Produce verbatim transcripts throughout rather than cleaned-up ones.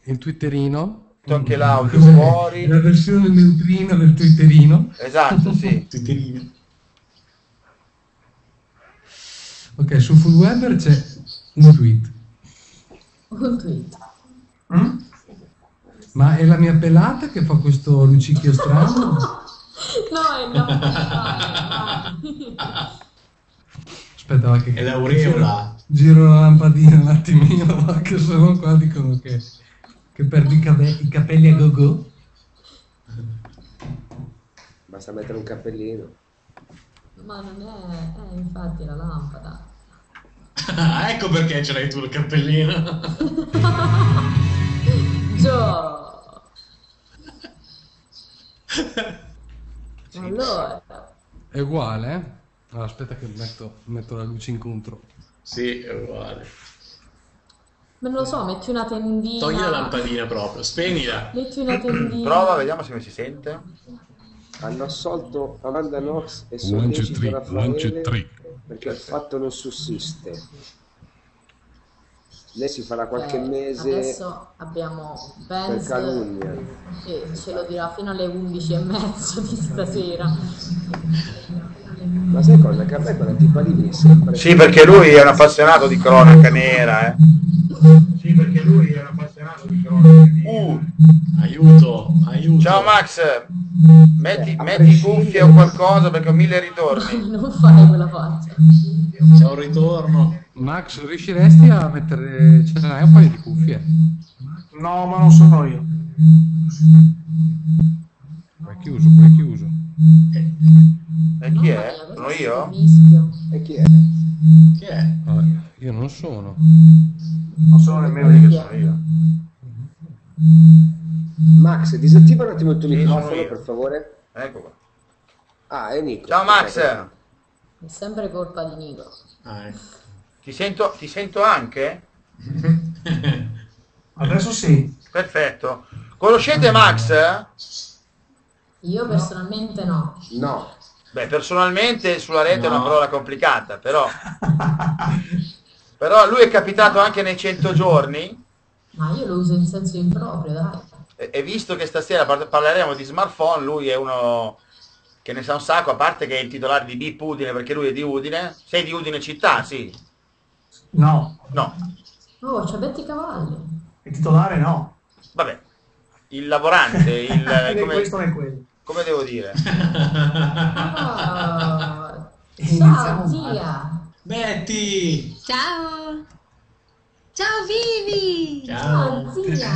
il twitterino. Anche l'audio Cos'è? fuori. La versione neutrina del twitterino. Esatto, sì. Twitterino. Ok, su Full Weber c'è un tweet. Un tweet. Mm? Ma è la mia pelata che fa questo lucicchio strano? No, è no. Vai, vai. Aspetta, va che È l'aureola. Giro la lampadina un attimino, va, che sono qua, dicono che, che perdi i, cape- i capelli a go-go. Basta mettere un cappellino. Ma non è... Eh, infatti, la lampada. Ah, ecco perché ce l'hai tu il cappellino. Gio! Allora... È uguale, eh? Allora, aspetta che metto, metto la luce in contro. Sì, è uguale. Ma non lo so, metti una tendina... Togli la lampadina proprio, spegnila. Metti una tendina... Prova, vediamo se mi si sente. Hanno assolto Amanda Knox e One, two, sollecito three, one, two, Raffaele three. perché il fatto non sussiste. Lei si farà qualche Eh, mese adesso abbiamo per Benz calunnia. che ce lo dirà fino alle undici e mezzo di stasera. Ma sai cosa? Che a me quella tipa lì mi è sempre... Sì, perché lui è un appassionato di cronaca nera, eh. Sì, perché lui è un appassionato di cronaca nera. Uh, Aiuto, aiuto. ciao Max, metti, Eh, a metti prescindere- cuffie o qualcosa perché ho mille ritorni. Non fare quella faccia. C'è un ritorno. Max, riusciresti a mettere... ce n'hai un paio di cuffie? No, ma non sono io. Poi è chiuso, poi è chiuso. E chi Mamma è? mia, Sono questo io? è un rischio. E chi è? Chi è? Vabbè, io non sono. Non sono nemmeno io. Che sono io. Max, disattiva un attimo il tuo Sì, sono microfono, io. per favore. Ecco qua. Ah, è Nico. Ciao Max, Ok. È sempre colpa di Nico. Ah, ecco. ti sento, ti sento anche? Adesso sì. Perfetto. Conoscete Max? Io personalmente no. No. Beh, personalmente sulla rete è una No. parola complicata, però... però lui è capitato anche nei cento giorni Ma io lo uso in senso improprio, dai. e, e visto che stasera par- parleremo di smartphone, lui è uno che ne sa un sacco, a parte che è il titolare di Bip Udine, perché lui è di Udine. Sei di Udine città, sì? No. No. Oh, c'ha Betty Cavalli. Il titolare no. Vabbè. Il lavorante, il... Né come, questo né quello. come devo dire? Oh, Iniziamo ciao, male. zia. Betty! Ciao! Ciao Vivi! Ciao! Ciao, zia.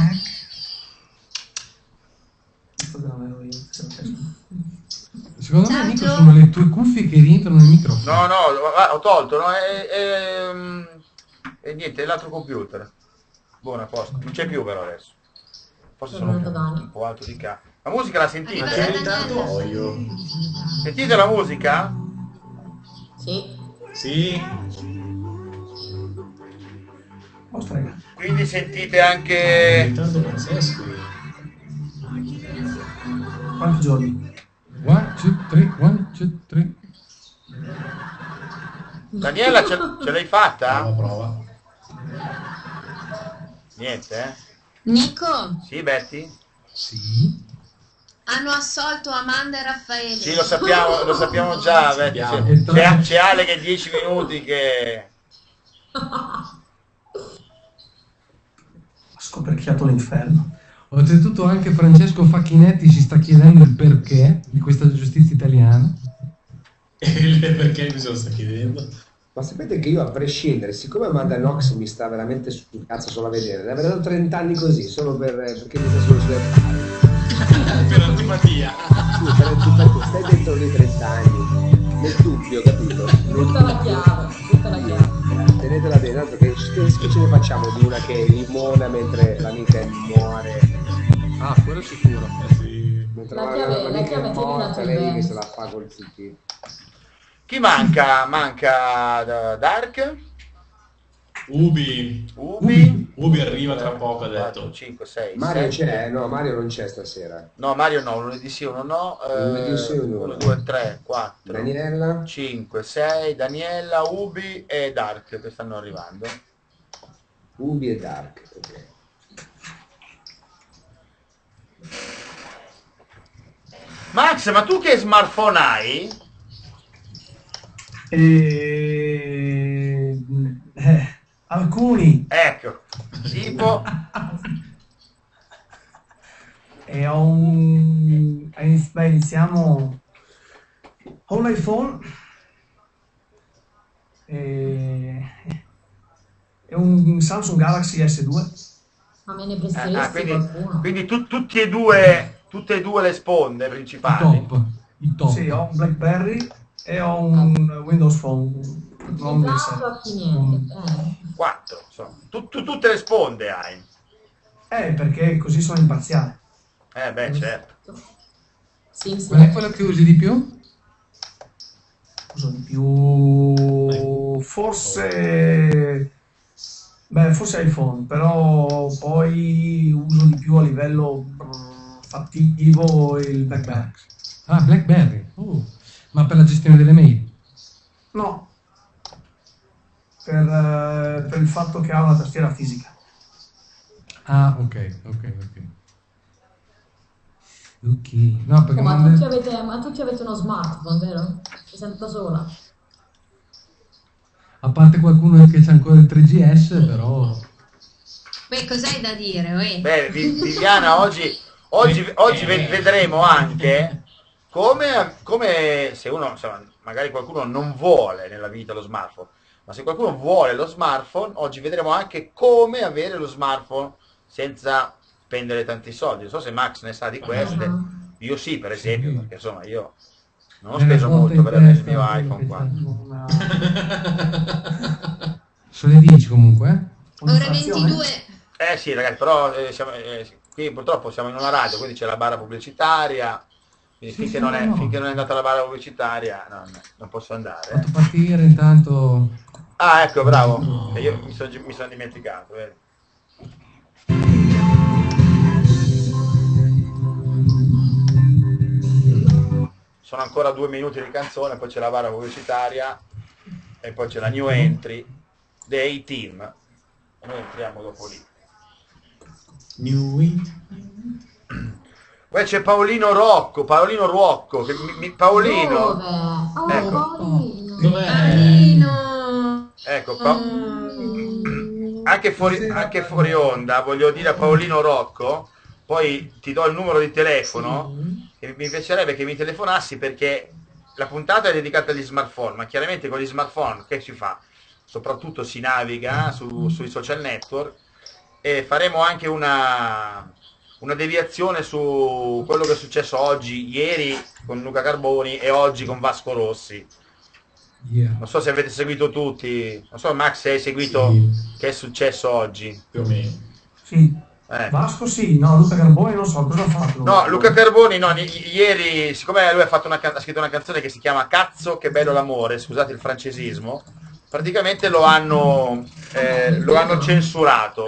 Questo non ero io. Secondo me, Ciao, Nico, Gio. sono le tue cuffie che rientrano nel microfono. No, no, ho tolto, no? E, e, e niente, è l'altro computer. Buona posto. Non c'è più però adesso. Forse sono Tornato Dani. un po' alto di ca. La musica la sentite? Arriva C'è tanto Daniela. olio. Sentite la musica? Sì. Sì? Oh, strega. Quindi sentite È anche... tanto pazzesco. Quanti giorni? One, two, three, one, two, three. Daniela, ce, ce l'hai fatta? Prova, prova. Niente, eh? Nico, Sì, Betty? Sì. hanno assolto Amanda e Raffaele. Sì, lo sappiamo, lo sappiamo già, Betty. Sappiamo. C'è, c'è, c'è Ale che dieci minuti che... Ha scoperchiato l'inferno. Oltretutto anche Francesco Facchinetti si sta chiedendo il perché di questa giustizia italiana. Perché mi sono sta chiedendo? Ma sapete che io a prescindere, siccome Amanda Knox mi sta veramente sul cazzo solo a vedere, ne avrei dato trenta anni così, solo per, perché mi sta solo sulle palle. Per antipatia. Sì, per antipatia, stai dentro lì trenta anni, nel dubbio, capito? Nel Tutta la chiave, tutta la chiave. Tenetela bene, tanto che, che, che ce ne facciamo di una che limona mentre l'amica muore, Ah, quello è sicuro. Sì. mentre La la, chiave- la l'amica chiave è tienila morta, sul lei che Benz. se la fa col zitto. Chi manca? Manca da- Dark? Ubi. Ubi? Ubi arriva tra poco, ha detto. cinque, sei, Mario sette. c'è? No, Mario non c'è stasera. No, Mario no, lunedì sì, uno no. Lunedì sì, uno no. uno, due, tre, quattro, Daniela? cinque, sei, Daniela, Ubi e Dark che stanno arrivando. Ubi e Dark. Ok. Max, ma tu che smartphone hai? E... eh, alcuni. Ecco, tipo... E ho un... eh, beh, iniziamo... Ho un iPhone e... e un Samsung Galaxy S due. Ma me ne Eh, presteresti ah, quindi qualcuno? quindi tu- tutti e due, tutte e due le sponde I principali. top. I top. Sì, ho un BlackBerry e ho un Windows Phone. Non un Utilizzato a chi niente. Eh. Quattro, insomma. Tu- tu- tutte le sponde hai. Eh, perché così sono imparziale. Eh beh, certo. Sims Qual è quello che usi di più? Uso di più... Forse... Beh, forse iPhone, però poi uso di più a livello brr, fattivo il BlackBerry. Ah, BlackBerry. Uh, ma per la gestione delle mail? No, per, eh, per il fatto che ha una tastiera fisica. Ah, ok, ok, ok. Ok, no, perché Oh, ma, non tutti avete, ma tutti avete uno smartphone, vero? Mi sento sola. a parte qualcuno che c'ha ancora il tre G S, però... Beh, cos'hai da dire, uè? Beh, Vi- Viviana, oggi, oggi, oggi ve- vedremo anche come, come se uno, insomma, magari qualcuno non vuole nella vita lo smartphone, ma se qualcuno vuole lo smartphone, oggi vedremo anche come avere lo smartphone senza spendere tanti soldi. Non so se Max ne sa di queste, Ah. io sì, per esempio, Sì. perché insomma io non ho Me ne speso botta molto in per avere il testa mio quello iPhone che qua. c'ha. Sono le dieci comunque, eh? Ora Un'inflazione? ventidue. Eh sì, ragazzi, però eh, siamo- eh, qui purtroppo siamo in una radio, quindi c'è la barra pubblicitaria, quindi Sì, finché, sì, non no, è, no. finché non è andata la barra pubblicitaria non, non posso andare. Ho fatto eh. partire intanto... Ah, ecco, bravo, e io mi sono mi sono dimenticato. vedi. Sono ancora due minuti di canzone, poi c'è la barra pubblicitaria e poi c'è la new entry dei team. E noi entriamo dopo lì. New It. Poi c'è Paolino Rocco, Paolino Rocco, che mi- mi- Paolino, Dove? Oh, Ecco. Paolino. Dov'è? Paolino. ecco, Pa- Mm. anche, fuori, anche fuori onda, voglio dire a Paolino Rocco, poi ti do il numero di telefono, e mi piacerebbe che mi telefonassi perché la puntata è dedicata agli smartphone, ma chiaramente con gli smartphone che si fa? Soprattutto si naviga su- sui social network e faremo anche una, una deviazione su quello che è successo oggi, ieri con Luca Carboni e oggi con Vasco Rossi. Yeah. Non so se avete seguito tutti, non so Max se hai seguito Sì. che è successo oggi. Più o meno. Sì. Eh. Vasco sì, no, Luca Carboni non so cosa ha fatto. No, Luca Carboni, no, i- ieri, siccome lui ha, fatto una, can- ha scritto una canzone che si chiama Cazzo che bello l'amore, scusate il francesismo, praticamente lo hanno, eh, lo hanno censurato.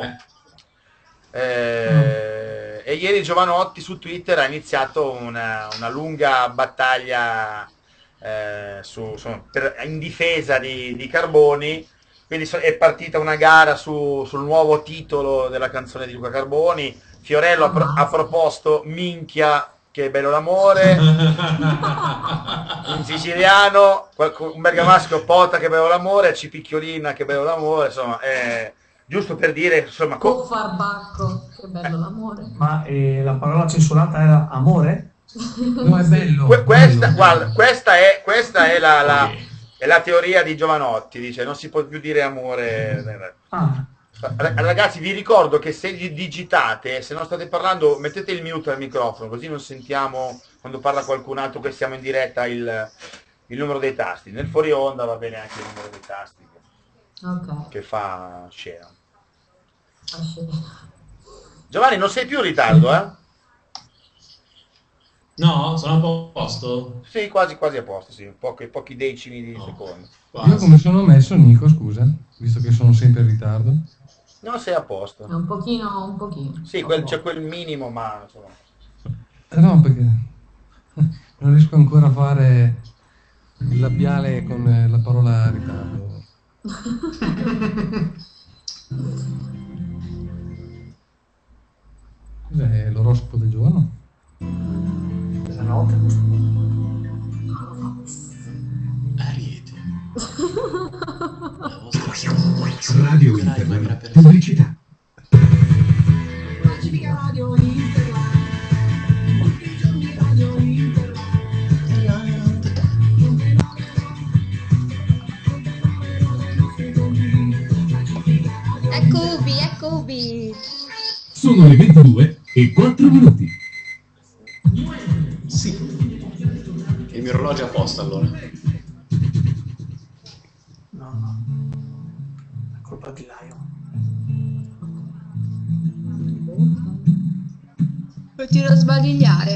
Eh, e ieri Giovanotti su Twitter ha iniziato una, una lunga battaglia eh, su, su- per- in difesa di, di Carboni. Quindi so- è partita una gara su- sul nuovo titolo della canzone di Luca Carboni. Fiorello ha, pro- ha proposto Minchia che bello l'amore, in siciliano qualcu- un bergamasco Pota che bello l'amore, Cipicchiolina che bello l'amore, insomma, è giusto per dire, insomma, co- Coffarbacco, che bello l'amore. Ma eh, la parola censurata era amore? No, è bello. que- questa, bello. guarda, questa è, questa è la, la- Ok. è la teoria di Giovanotti, dice non si può più dire amore. Ah, Ra- Ragazzi, vi ricordo che se gli digitate, se non state parlando, mettete il mute al microfono, così non sentiamo quando parla qualcun altro che siamo in diretta il, il numero dei tasti. Nel fuori onda va bene anche il numero dei tasti che, Ok, che fa scena. a scena. Giovanni, non sei più in ritardo, eh? No, sono a posto. Sì, quasi quasi a posto, sì, pochi, pochi decimi di No. secondo. Io Quasi. come sono messo, Nico, scusa, visto che sono sempre in ritardo. Non sei a posto. Un pochino, un pochino. Sì, quel- c'è quel minimo, ma insomma. Eh no, perché non riesco ancora a fare il labiale con eh, la parola ritardo. Cos'è l'oroscopo del giorno? Radio Interland. Pubblicità. Ecco Ubi, ecco Ubi. Sono le ventidue e quattro minuti. Sì. Il mio orologio è a posto allora. No, no. È colpa di Lion. Continua a sbadigliare.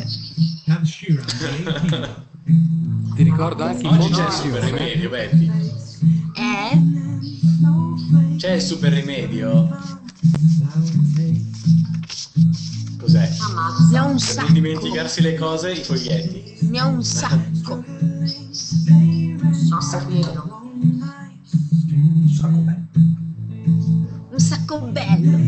Ti ricordo anche Oggi il c'è il mondo super rimedio, Betty. Eh? C'è il super rimedio. Cos'è? Ammazza. Ne ho un Per sacco. non dimenticarsi le cose, i foglietti. Ne ho un sacco. Sacco pieno. Un sacco bello. Un sacco bello.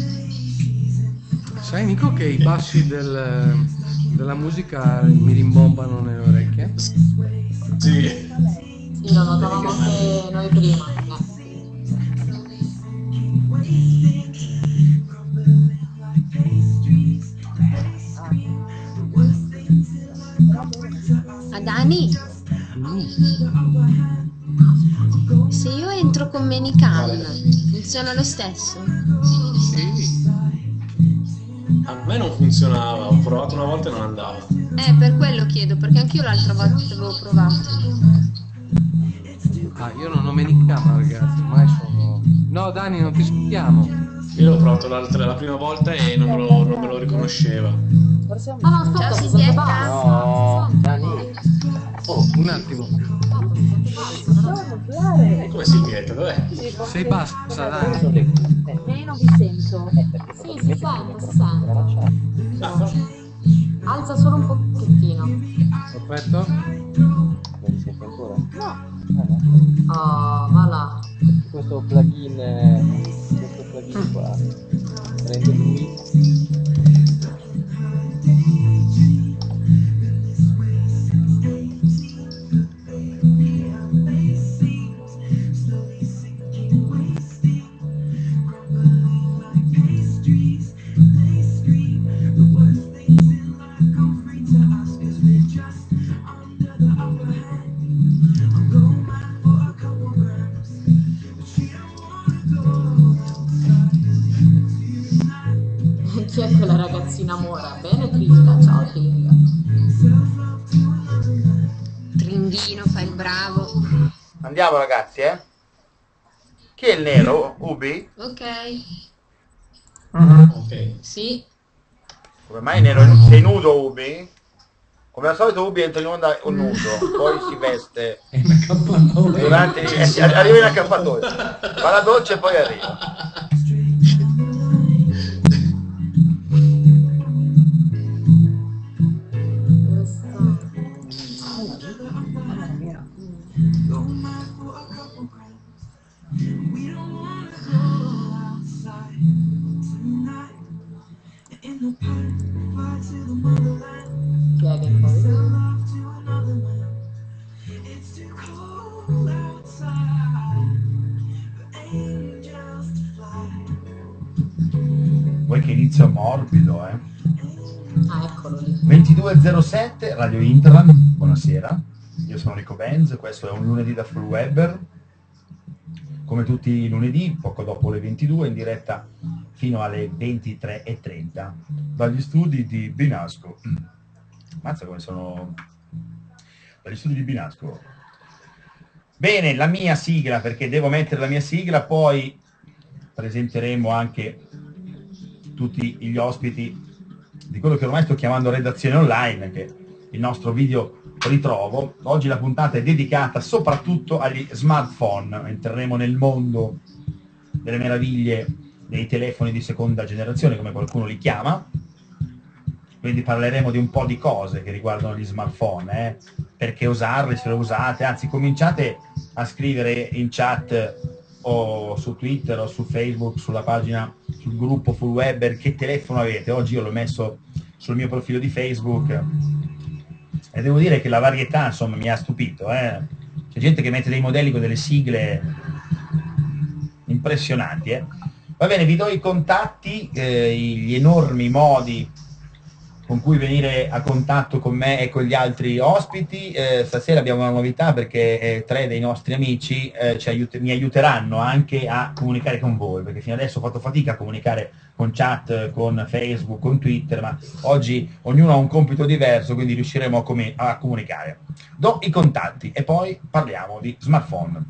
Sai Nico che i bassi del, della musica mi rimbombano nelle orecchie? Sì. Sì, lo notavamo anche noi prima. Eh. Adani, se io entro con Menical, funziona lo stesso? Sì. A me non funzionava, ho provato una volta e non andava. Eh, per quello chiedo, perché anch'io l'altra volta avevo provato. Ah, io non ho menicama ragazzi, ormai sono... No Dani, non ti sentiamo. Io l'ho provato l'altra, la prima volta e non me lo, non me lo riconosceva. Ah no, aspetta, Ciao, si Silvietta. sente basso. No, Dani. Oh, un attimo. E come Silvietta, dov'è? Sei bassa Dani. Eh, non vi sento. Sì, si sente, si sente. Ah, Alza solo un pochettino. Perfetto. Non mi senti ancora? No. Oh, va là. Questo plugin, eh, questo plugin qua prende lui. Chi è quella ragazzina mora? Bene Tringa, ciao Tringa. Tringhino, fai il bravo. Andiamo ragazzi, eh? Chi è il nero? Ubi? Ok. Mhm. ok. Sì. Come mai nero? Sei nudo Ubi? Come al solito Ubi entra in onda un nudo, poi si veste È un accappatoio. durante eh, arriva in accappatoio, fa la doccia e poi arriva. Dove sta? Mamma mia. Chi è che poi? Vuoi che inizio morbido, eh? Ah, eccolo lì. ventidue e zero sette, Radio Interland, buonasera. Io sono Rico Benz, questo è un lunedì da Full Webber. Come tutti i lunedì, poco dopo le ventidue, in diretta fino alle ventitré e trenta, dagli studi di Binasco. Mazza come sono... dagli studi di Binasco. Bene, la mia sigla, perché devo mettere la mia sigla, poi presenteremo anche tutti gli ospiti di quello che ormai sto chiamando redazione online, che è il nostro video ritrovo. Oggi la puntata è dedicata soprattutto agli smartphone, entreremo nel mondo delle meraviglie dei telefoni di seconda generazione, come qualcuno li chiama, quindi parleremo di un po' di cose che riguardano gli smartphone, eh? Perché usarli, se lo usate, anzi cominciate a scrivere in chat o su Twitter o su Facebook, sulla pagina, sul gruppo Full Webber, che telefono avete. Oggi io l'ho messo sul mio profilo di Facebook e devo dire che la varietà insomma mi ha stupito, eh? C'è gente che mette dei modelli con delle sigle impressionanti, eh? Va bene, vi do i contatti, eh, gli enormi modi con cui venire a contatto con me e con gli altri ospiti. Eh, stasera abbiamo una novità perché eh, tre dei nostri amici eh, ci aiut- mi aiuteranno anche a comunicare con voi, perché fino adesso ho fatto fatica a comunicare con chat, con Facebook, con Twitter, ma oggi ognuno ha un compito diverso, quindi riusciremo a, com- a comunicare. Do i contatti e poi parliamo di smartphone.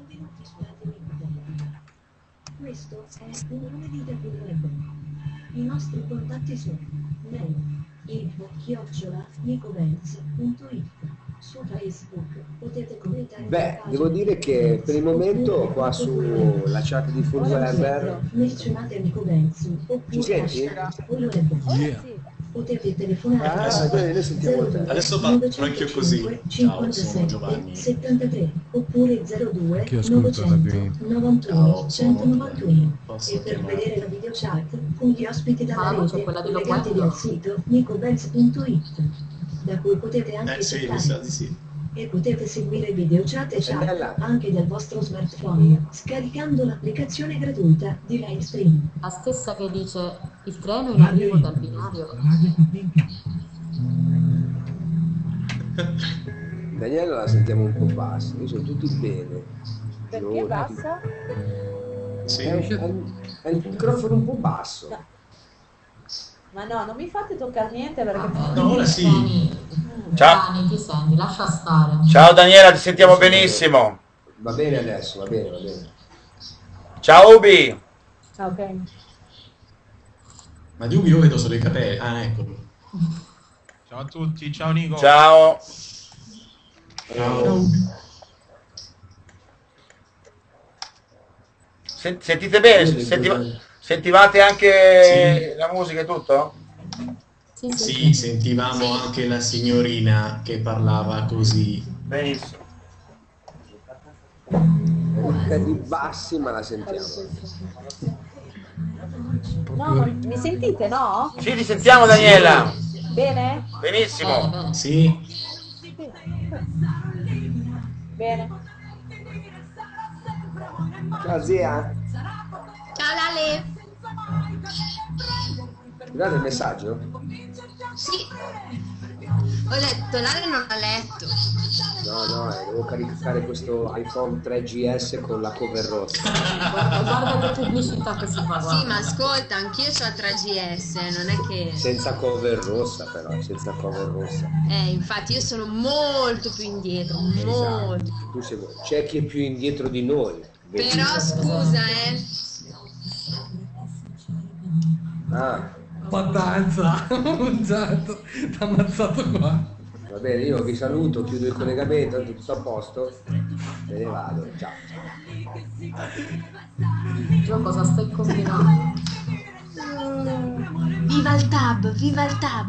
Questo è un nome di web. I nostri contatti sono mail, info chiocciola nicobenz punto it. Su Facebook potete commentare. Beh, devo dire che per il momento qua sulla chat di Full Weber menzionate Nicobenz oppure ci senti? Full Web. Yeah. Potete telefonare Ah, bene, noi sentiamo te. Adesso parlo anch'io così. Ciao, sono Giovanni. settantatré oppure zero due Che ascolta la novecento novantuno centonovantuno. E per vedere la video chat con gli ospiti dalla Ah, c'è rete quella di collegati Loquendo. al sito nicobenz punto it, da cui potete anche Eh sì, mi chattare. sa di sì. E potete seguire video chat e chat Bella. anche dal vostro smartphone scaricando l'applicazione gratuita di Livestream. La stessa che dice il treno in arrivo dal binario. Daniela la sentiamo un po' bassa, io sono tutti bene. Perché Noi- bassa? Sì. È, è- è il microfono un po' basso. Ma no, non mi fate toccare niente perché... No, ora sì. Dani, Ciao. Dani, ti senti? Lascia stare. Ciao Daniela, ti sentiamo benissimo. Va bene adesso, va bene, va bene. Ciao Ubi. Ah, ok. Ma di Ubi io vedo solo i capelli. Ah, eccolo. Ciao a tutti, ciao Nico. Ciao. Ciao. Sen- sentite bene? Sentiva- sentivate anche la musica e tutto? Sì, sì. Sì, sentivamo anche la signorina che parlava così. Benissimo. È di bassi ma la sentiamo. No, ma mi sentite, no? Sì, ti sentiamo Daniela. Bene? Benissimo. Sì. Bene. Ciao zia. Ciao Lale. Guardate il messaggio? Sì. Ho letto, Lale non ha letto. No, no, eh, devo caricare questo iPhone tre G S con la cover rossa. Guarda, guarda che pubblicità che si fa. Sì, Guarda. ma ascolta, anch'io ho il tre G S, non è che... Senza cover rossa però, senza cover rossa. Eh, infatti io sono molto più indietro, molto. Esatto. Tu sei... C'è chi è più indietro di noi. Vedi? Però scusa, eh. Ah, Patanza, mangiato, ti ha ammazzato qua. va bene, io vi saluto, chiudo il collegamento, è tutto a posto. Me ne vado, ciao. Gio, cosa stai combinando? Viva il tab, viva il tab.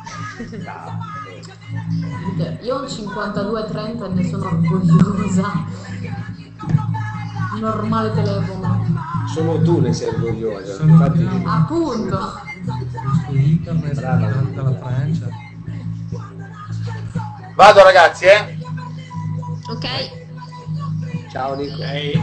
Io ho un cinquantadue trenta e ne sono orgogliosa. Normale telefono. Solo tu ne sei orgogliosa, Sono infatti. io. Appunto. Su internet, Brava. dalla Francia. Vado ragazzi, eh? Ok? Ciao Nico. Ehi.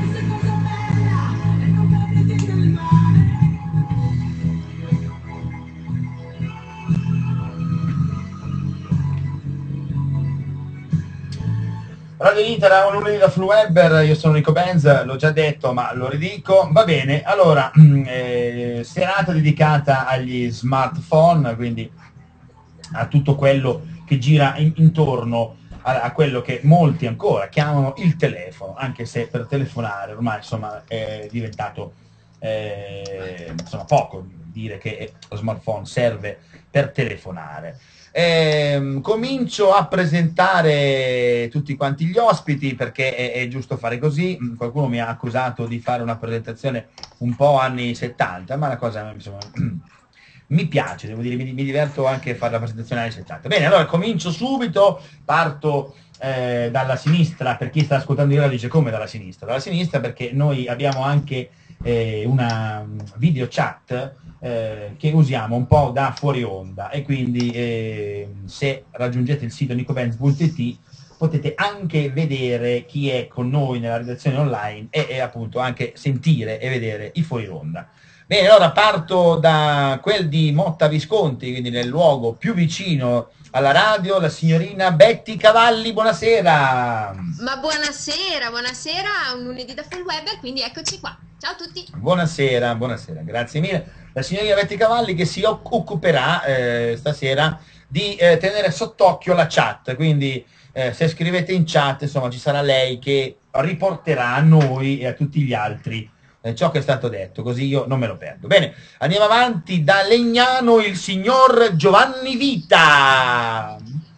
Radio Intera, un lunedì da Full Weber, io sono Nico Benz, l'ho già detto ma lo ridico. Va bene, allora, eh, serata dedicata agli smartphone, quindi a tutto quello che gira in- intorno a, a quello che molti ancora chiamano il telefono, anche se per telefonare ormai insomma è diventato eh, insomma poco dire che lo smartphone serve per telefonare. Eh, comincio a presentare tutti quanti gli ospiti perché è, è giusto fare così. Qualcuno mi ha accusato di fare una presentazione un po' anni settanta, ma la cosa insomma, mi piace, devo dire, mi, mi diverto anche a fare la presentazione anni settanta. Bene, allora comincio subito, parto eh, dalla sinistra. Per chi sta ascoltando io dice come dalla sinistra? Dalla sinistra perché noi abbiamo anche eh, una video chat Eh, che usiamo un po' da fuori onda e quindi eh, se raggiungete il sito nicobenz punto it potete anche vedere chi è con noi nella redazione online e, e appunto anche sentire e vedere i fuori ronda. Bene, allora parto da quel di Motta Visconti, quindi nel luogo più vicino alla radio, la signorina Betty Cavalli, buonasera. Ma buonasera, buonasera, un lunedì da full web, quindi eccoci qua. Ciao a tutti. Buonasera, buonasera, grazie mille. La signorina Betty Cavalli che si occuperà eh, stasera di eh, tenere sott'occhio la chat, quindi eh, se scrivete in chat, insomma, ci sarà lei che riporterà a noi e a tutti gli altri eh, ciò che è stato detto, così io non me lo perdo. Bene, andiamo avanti. Da Legnano il signor Giovanni Vita.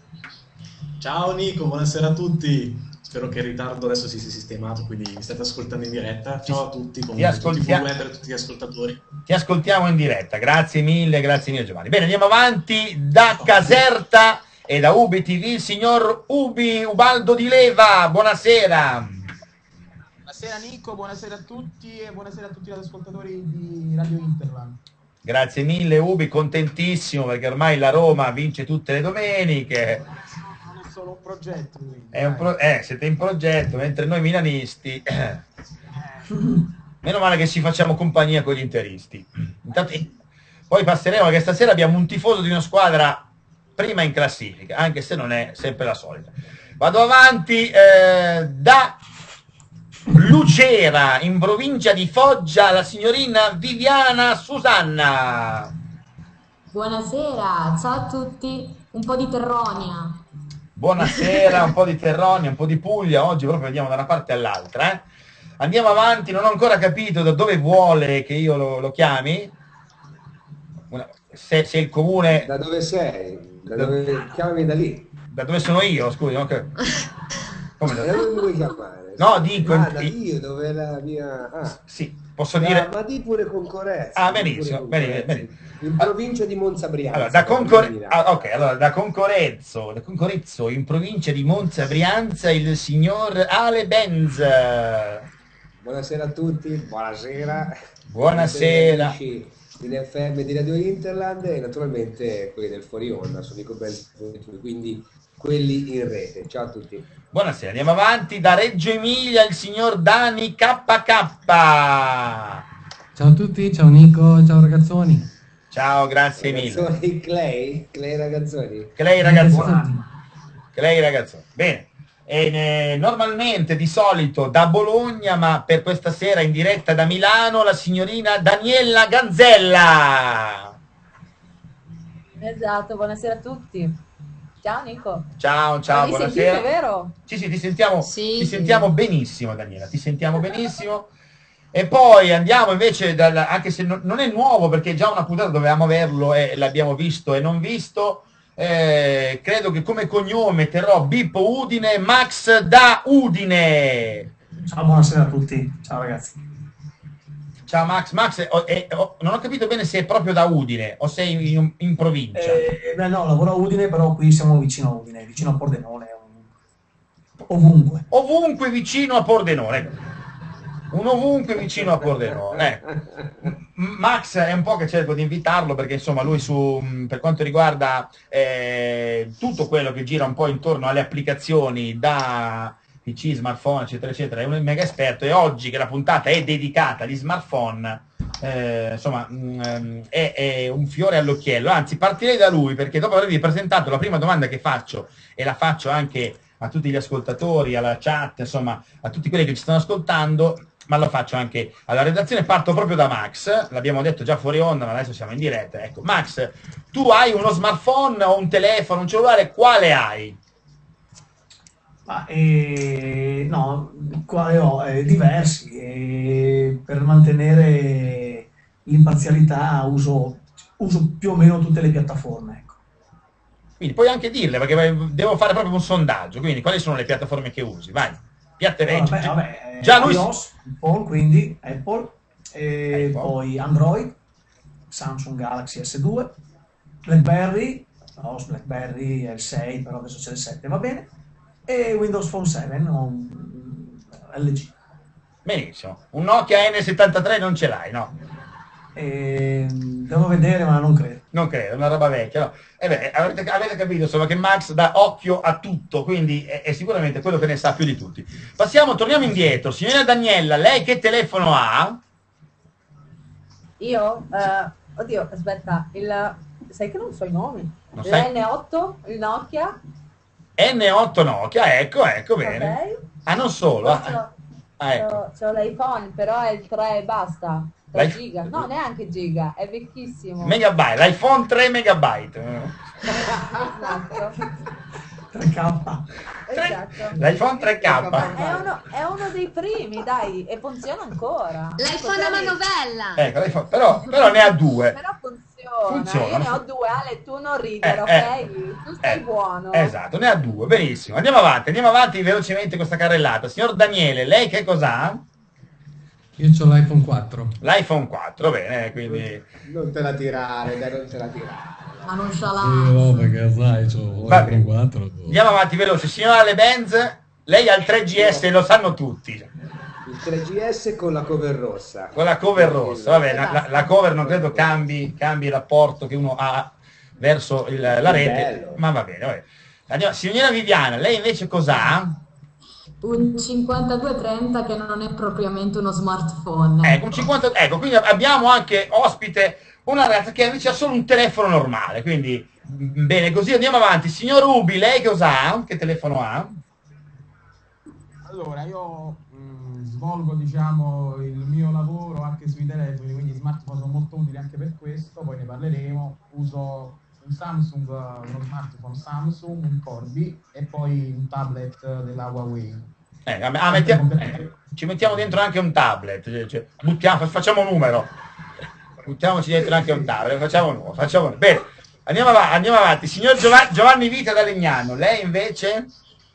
Ciao Nico, buonasera a tutti. Spero che il ritardo adesso si sia sistemato, quindi mi state ascoltando in diretta. Ciao a tutti, Ti, comunque, tutti i ascoltia- full web e tutti gli ascoltatori. ti ascoltiamo in diretta, grazie mille, grazie mille Giovanni. Bene, andiamo avanti. Da Caserta e da Ubi T V il signor Ubi Ubaldo di Leva, buonasera. Buonasera Nico, buonasera a tutti e buonasera a tutti gli ascoltatori di Radio Interland. Grazie mille Ubi, contentissimo perché ormai la Roma vince tutte le domeniche. Non è solo un progetto. Quindi, È un pro- eh, siete in progetto, mentre noi milanisti... eh, meno male che ci facciamo compagnia con gli interisti. Intanto, poi passeremo perché stasera abbiamo un tifoso di una squadra prima in classifica, anche se non è sempre la solita. Vado avanti, eh, da Lucera, in provincia di Foggia, la signorina Viviana Susanna. Buonasera, ciao a tutti. Un po' di Terronia. Buonasera, un po' di Terronia, un po' di Puglia, oggi proprio andiamo da una parte all'altra. Eh? Andiamo avanti, non ho ancora capito da dove vuole che io lo, lo chiami. Una, se, se il comune... Da dove sei? Da dove... Chiamami da lì. Da dove sono io, scusi? Non cap- Come da... Da dove mi vuoi chiamare? No, dico... Ah, da io, dove è la mia... Ah. Sì, posso dire... Ah, ma di pure Concorrezzo. Ah, di benissimo, pure bene, Concorrezzo. bene. In provincia di Monza Brianza. Allora, da, Concor- ah, okay, allora, da Concorezzo, da Concorezzo, in provincia di Monza Brianza, il signor Ale Benz. Buonasera a tutti, buonasera. Buonasera. Amici in F M di Radio Interland e naturalmente quelli del fuori onda, sono Nico Benz, quindi quelli in rete. Ciao a tutti. Buonasera, andiamo avanti. Da Reggio Emilia, il signor Dani K K. Ciao a tutti, ciao Nico, ciao ragazzoni. Ciao, grazie Ragazzoni, mille. Clay, Clay ragazzoni. Clay ragazzoni. Clay ragazzoni. Bene. E, eh, normalmente, di solito, da Bologna, ma per questa sera in diretta da Milano, la signorina Daniela Ganzella. Esatto, buonasera a tutti. Ciao Nico. Ciao, ciao, Ma mi buonasera. sentite, vero? Sì, sì, ti sentiamo, Sì, ti sì. sentiamo benissimo, Daniela, ti sentiamo benissimo. E poi andiamo invece, dal, anche se no- non è nuovo, perché già una puntata dovevamo averlo e l'abbiamo visto e non visto, eh, credo che come cognome terrò Bippo Udine, Max da Udine. Ciao, buonasera a tutti. Ciao ragazzi. Ciao Max, Max, è- è- ho- non ho capito bene se è proprio da Udine o sei in, in provincia. Eh, beh, no, lavoro a Udine, però qui siamo vicino a Udine, vicino a Pordenone. Ovunque. Ovunque vicino a Pordenone. ecco. Un ovunque vicino a Pordenone. Ecco. M- Max è un po' che cerco di invitarlo perché insomma lui su, mh, per quanto riguarda eh, tutto quello che gira un po' intorno alle applicazioni da P C, smartphone, eccetera, eccetera, è un mega esperto e oggi che la puntata è dedicata agli smartphone, eh, insomma, mh, è, è un fiore all'occhiello. Anzi, partirei da lui perché dopo avervi presentato la prima domanda che faccio e la faccio anche a tutti gli ascoltatori, alla chat, insomma, a tutti quelli che ci stanno ascoltando, ma lo faccio anche alla redazione, parto proprio da Max, l'abbiamo detto già fuori onda, ma adesso siamo in diretta. Ecco, Max, tu hai uno smartphone o un telefono, un cellulare, quale hai? Ma, eh, no, quale ho? Eh, diversi. Eh, per mantenere l'imparzialità uso, uso più o meno tutte le piattaforme. Ecco. Quindi puoi anche dirle, perché devo fare proprio un sondaggio, quindi quali sono le piattaforme che usi? Vai, piatte Vabbè, vecchie. vabbè, Già lui... iOS, Apple, quindi Apple, e Ecco. poi Android, Samsung Galaxy S due, BlackBerry, no, su BlackBerry è il sei, però adesso c'è il sette, va bene, e Windows Phone sette, o un L G. Benissimo, un Nokia N settantatré non ce l'hai, no? E, devo vedere, ma non credo. Non credo, è una roba vecchia. No? E beh, avete, avete capito insomma che Max dà occhio a tutto, quindi è, è sicuramente quello che ne sa più di tutti. Passiamo, torniamo indietro. Signorina Daniela, lei che telefono ha? Io? Eh, oddio, aspetta, il... sai che non so i nomi? Non sai? L'N otto, il Nokia. N otto Nokia, ecco, ecco, bene. Ok. Ah, non solo. Poi ah, c'ho, ah, ecco. c'ho- c'ho l'iPhone, però è il tre e basta. tre L'i- giga. No, neanche giga, è vecchissimo. Megabyte, l'iPhone tre megabyte. Esatto. tre K. Esatto. L'iPhone tre K. È uno, è uno dei primi, dai, e funziona ancora. L'iPhone a manovella. Ecco, l'iPhone, però, però ne ha due. Però funziona. Funziona. Io ne ho due, Ale, tu non ridere, Eh, ok? eh, Tu stai eh, buono. Esatto, ne ha due, benissimo. Andiamo avanti, andiamo avanti velocemente questa carrellata. Signor Daniele, lei che cos'ha? Io ho l'iPhone quattro. L'iPhone quattro, bene, quindi... Non te la tirare, dai, non te la tirare. Ma non c'ha Sì, no, la... perché sai, c'ho Va l'iPhone quattro. Andiamo avanti veloce. Signora Le Benz, lei ha il tre G S, lo sanno tutti. Il tre G S con la cover rossa. Con la cover rossa, vabbè, la, la- la cover non credo cambi, cambi il rapporto che uno ha verso il- la rete, Bello. ma va bene, vabbè. Andiamo- Signora Viviana, lei invece cos'ha? Un cinquantadue trenta che non è propriamente uno smartphone. Ecco, un cinquanta, ecco, quindi abbiamo anche ospite una ragazza che invece ha solo un telefono normale, quindi mm, bene, così andiamo avanti. Signor Rubi, lei cosa ha? Che telefono ha? Allora, io mh, svolgo, diciamo, il mio lavoro anche sui telefoni, quindi i smartphone sono molto utili anche per questo, poi ne parleremo. Uso un Samsung, uno smartphone Samsung, un Corby e poi un tablet della Huawei. Eh, ah, mettiamo- eh, ci mettiamo dentro anche un tablet, cioè, cioè, buttiamo, facciamo un numero, buttiamoci dentro anche un tablet, facciamo un numero, facciamo un numero. Bene, andiamo, av- andiamo avanti. Signor Giova- Giovanni Vita da Legnano, lei invece?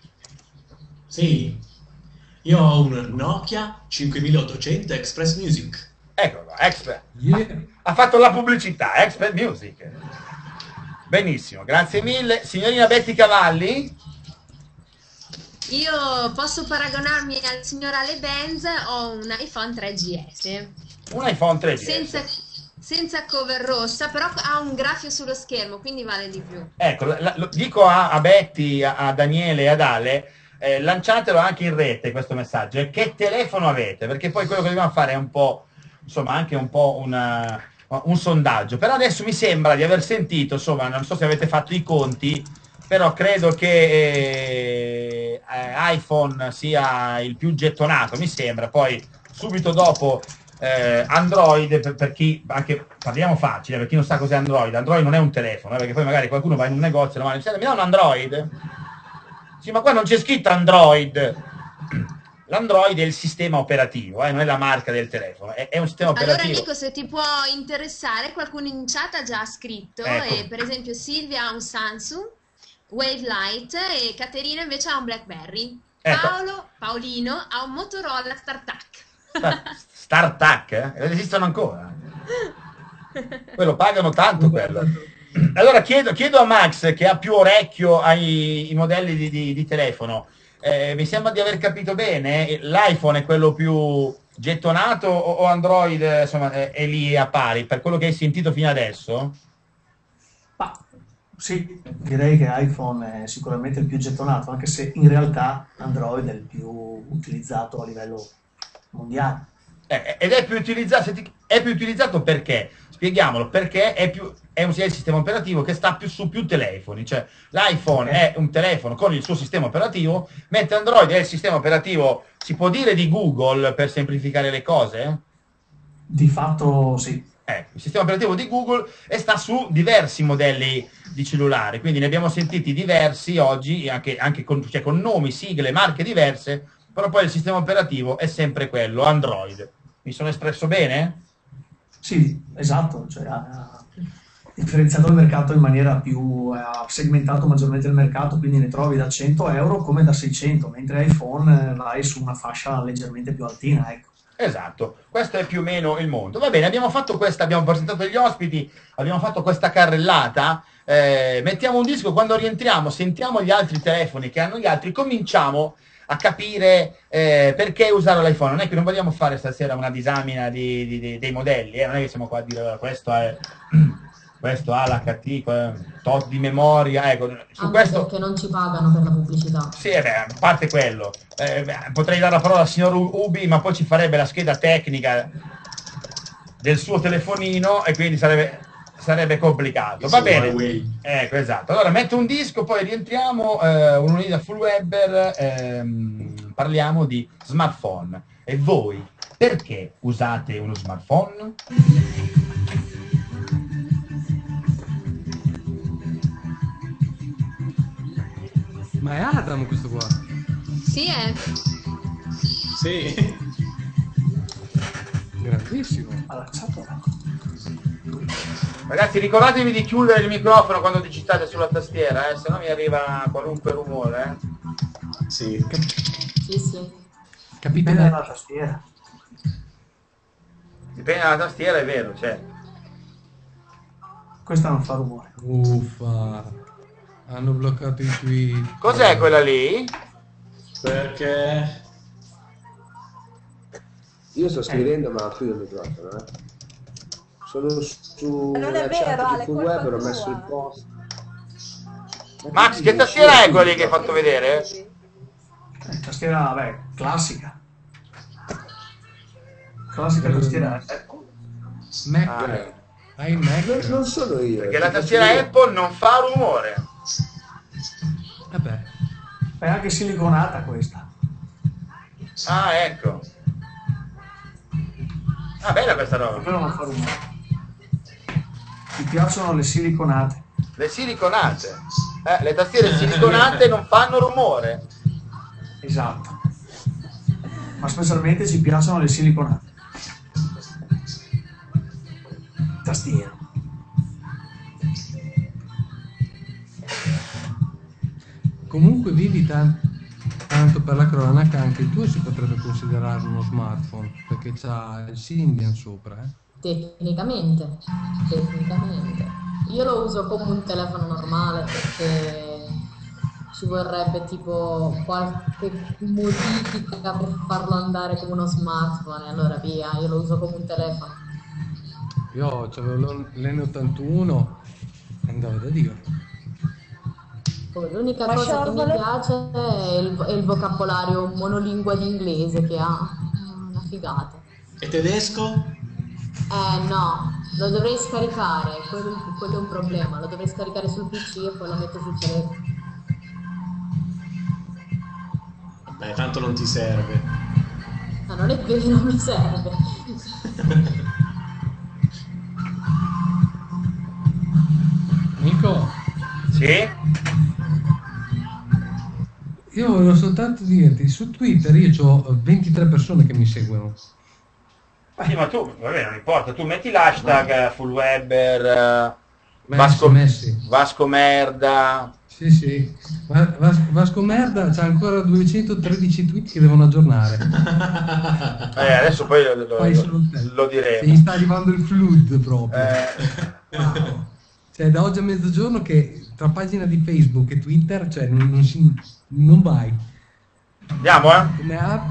Sì, io ho un Nokia cinquemilaottocento Express Music. Eccolo, Expert. Ha fatto la pubblicità, Expert Music. Benissimo, grazie mille. Signorina Betty Cavalli? Io posso paragonarmi al signor Ale Benz, ho un iPhone tre G S. Un iPhone tre G S. Senza, senza cover rossa, però ha un graffio sullo schermo, quindi vale di più. Ecco, la- la- lo dico a, a Betty, a, a Daniele e ad Ale, eh, lanciatelo anche in rete questo messaggio. E che telefono avete? Perché poi quello che dobbiamo fare è un po', insomma, anche un po' una- un sondaggio. Però adesso mi sembra di aver sentito, insomma, non so se avete fatto i conti, però credo che eh, eh, iPhone sia il più gettonato, mi sembra. Poi subito dopo eh, Android, per, per chi, anche parliamo facile, per chi non sa cos'è Android. Android non è un telefono, eh, perché poi magari qualcuno va in un negozio e lo dice, mi dà un Android? Sì, ma qua non c'è scritto Android. L'Android è il sistema operativo, eh, non è la marca del telefono, è, è un sistema Allora operativo. Nico, se ti può interessare, qualcuno in chat ha già scritto, Ecco. e per esempio Silvia ha un Samsung Wavelight e Caterina invece ha un BlackBerry. Ecco. Paolo, Paolino ha un Motorola StarTAC. StarTAC, eh? Esistono ancora. Quello pagano tanto quello. Allora chiedo, chiedo a Max, che ha più orecchio ai i modelli di, di- di telefono, eh, mi sembra di aver capito bene, l'iPhone è quello più gettonato o, o Android insomma, è, è lì a pari, per quello che hai sentito fino adesso? Sì, direi che iPhone è sicuramente il più gettonato, anche se in realtà Android è il più utilizzato a livello mondiale. Eh, ed è più utilizzato, senti, è più utilizzato perché? Spieghiamolo, perché è, più, è un è il sistema operativo che sta più su più telefoni, cioè l'iPhone è un telefono con il suo sistema operativo, mentre Android è il sistema operativo, si può dire, di Google per semplificare le cose? Di fatto sì. Eh, il sistema operativo di Google e sta su diversi modelli di cellulare, quindi ne abbiamo sentiti diversi oggi, anche, anche con, cioè con nomi, sigle, marche diverse, però poi il sistema operativo è sempre quello, Android. Mi sono espresso bene? Sì, esatto, cioè ha differenziato il mercato in maniera più, ha segmentato maggiormente il mercato, quindi ne trovi da cento euro come da seicento, mentre iPhone eh, vai su una fascia leggermente più altina, ecco. Esatto, questo è più o meno il mondo. Va bene, abbiamo fatto questa, abbiamo presentato gli ospiti, abbiamo fatto questa carrellata, eh, mettiamo un disco, quando rientriamo sentiamo gli altri telefoni che hanno gli altri, cominciamo a capire eh, perché usare l'iPhone. Non è che non vogliamo fare stasera una disamina di, di- di- dei modelli, eh, non è che siamo qua a dire "Allora, questo è questo ha l'H T, tot di memoria, ecco, su Anche questo... perché non ci pagano per la pubblicità. Sì, eh beh, a parte quello, eh, beh, potrei dare la parola al signor Ubi, ma poi ci farebbe la scheda tecnica del suo telefonino e quindi sarebbe, sarebbe complicato. Va bene, ecco, esatto. Allora metto un disco, poi rientriamo, eh, un'unità full webber, ehm, parliamo di smartphone. E voi, perché usate uno smartphone? Ma è Adam questo qua? Sì, è. Sì. Grandissimo. Ragazzi, ricordatevi di chiudere il microfono quando digitate sulla tastiera, eh, se no mi arriva qualunque rumore. Eh. Sì. Sì, sì. Capite Dipende bene? dalla tastiera. Dipende dalla tastiera, è vero, certo. Questa non fa rumore. Uffa. Hanno bloccato i tweet. Cos'è quella lì? Perché... Io sto scrivendo ma ho chiuso il microfono, eh. Sono su Non è una vero, chat Ale, di full colpa web, ho tua. messo il post. Max, che tastiera è quella lì che hai fatto vedere? Eh, tastiera, vabbè, classica. Classica tastiera. Eh, Mac. Ah, eh. Hai il Mac? Non, non sono io. Perché la tastiera Apple non fa rumore. Vabbè. È anche siliconata questa. Ah, ecco. Ah, bella questa roba. Però non fa rumore. Mi piacciono le siliconate. Le siliconate. Eh, le tastiere siliconate non fanno rumore. Esatto. Ma specialmente ci piacciono le siliconate. Tastiera. Comunque vivi tan- tanto per la cronaca, anche il tuo si potrebbe considerare uno smartphone, perché c'ha il Symbian sopra, eh. Tecnicamente, tecnicamente. Io lo uso come un telefono normale perché ci vorrebbe tipo qualche modifica per farlo andare come uno smartphone, e allora via, io lo uso come un telefono. Io avevo l'N ottantuno e andava da Dio. Poi l'unica Ma cosa che mi Charlotte- piace è il, è il vocabolario monolingua di inglese che ha. È una figata. E tedesco? Eh no, lo dovrei scaricare, quello, quello è un problema, lo dovrei scaricare sul P C e poi lo metto sul telefono. Beh, tanto non ti serve. Ma non è vero, mi serve. Nico, Sì? io volevo soltanto dirti, su Twitter io ho ventitré persone che mi seguono. Sì, ma tu, vabbè, non importa, tu metti l'hashtag eh, full webber, eh, Messi, Vasco, Messi. Vasco Merda. Sì, sì. Va- Vas- Vasco Merda c'ha ancora duecentotredici tweet che devono aggiornare. Eh, adesso poi lo, lo- Fai solo te. lo Se diremo. gli sta arrivando il flood proprio. Eh, Cioè, da oggi a mezzogiorno che tra pagina di Facebook e Twitter, cioè, non, non, si, non vai. andiamo, eh? Come app.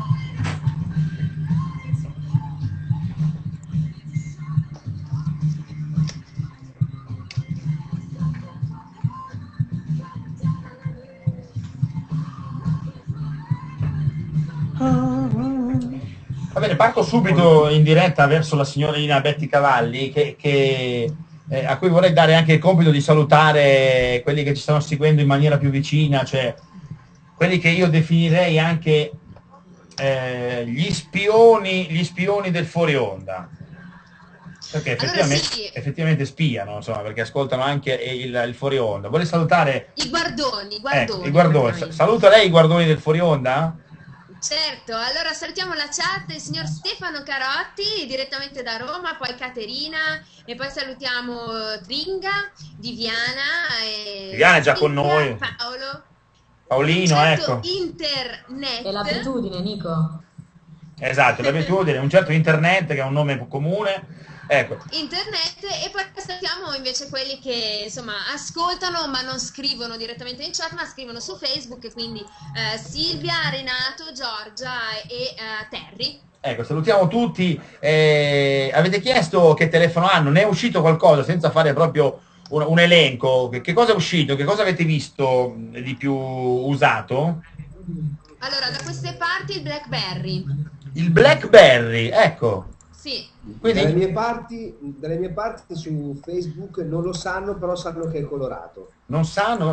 Va bene, parto subito in diretta verso la signorina Betty Cavalli, che, che, eh, a cui vorrei dare anche il compito di salutare quelli che ci stanno seguendo in maniera più vicina, cioè quelli che io definirei anche eh, gli spioni, gli spioni del fuori onda. Perché effettivamente, Allora, sì. effettivamente spiano, insomma, perché ascoltano anche il, il fuori onda. Vorrei salutare I guardoni, i ecco, guardoni. i guardoni. praticamente. Saluta lei i guardoni del fuori onda? Certo, allora salutiamo la chat, il signor Stefano Carotti direttamente da Roma, poi Caterina e poi salutiamo Tringa, Viviana e Viviana è già con noi. Paolo. Paolino, Certo, ecco. Internet. È l'abitudine, Nico. Esatto, l'abitudine, un certo internet che è un nome comune. Ecco. internet, e poi salutiamo invece quelli che insomma ascoltano ma non scrivono direttamente in chat, ma scrivono su Facebook, quindi eh, Silvia, Renato, Giorgia e eh, Terry. Ecco, salutiamo tutti. Eh, avete chiesto che telefono hanno? Ne è uscito qualcosa senza fare proprio un, un elenco? Che, che cosa è uscito? Che cosa avete visto di più usato? Allora, da queste parti il BlackBerry. Il BlackBerry, ecco. Sì. Quindi... Dalle mie parti, dalle mie parti su Facebook non lo sanno, però sanno che è colorato. Non sanno?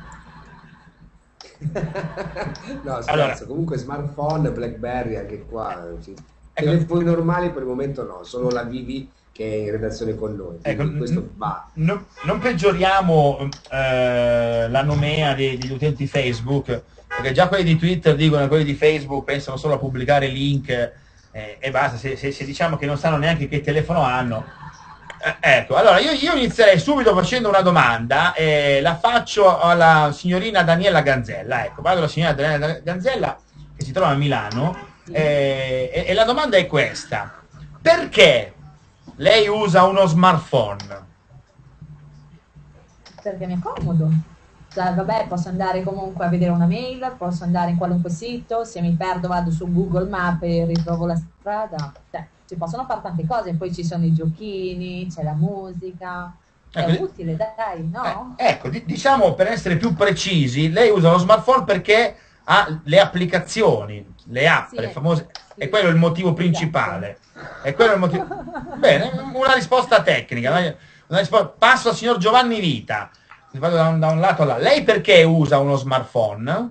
No, scherzo, Allora. comunque smartphone, BlackBerry anche qua, sì. Telefoni normali per il momento no, solo la Vivi che è in redazione con noi, Ecco, quindi questo va. Non, non peggioriamo eh, la nomea dei- degli utenti Facebook, perché già quelli di Twitter dicono che quelli di Facebook pensano solo a pubblicare link eh, e basta, se, se- se diciamo che non sanno neanche che telefono hanno. Eh, ecco, allora io, io inizierei subito facendo una domanda, eh, la faccio alla signorina Daniela Ganzella. Ecco, vado alla signora Daniela Ganzella che si trova a Milano, eh, e, e la domanda è questa: perché lei usa uno smartphone? Perché mi è comodo. Cioè, vabbè, posso andare comunque a vedere una mail, posso andare in qualunque sito, se mi perdo vado su Google Maps e ritrovo la strada. Cioè, si possono fare tante cose, poi ci sono i giochini, c'è la musica. È Ecco, utile, dai, no? Ecco, di- diciamo per essere più precisi, lei usa lo smartphone perché ha le applicazioni, le app, Sì, le famose, è quello il motivo principale. È quello il motivo. Bene, una risposta tecnica. una- una risposta- Passo al signor Giovanni Vita. Vado da un, da un lato all'altro. Lei perché usa uno smartphone?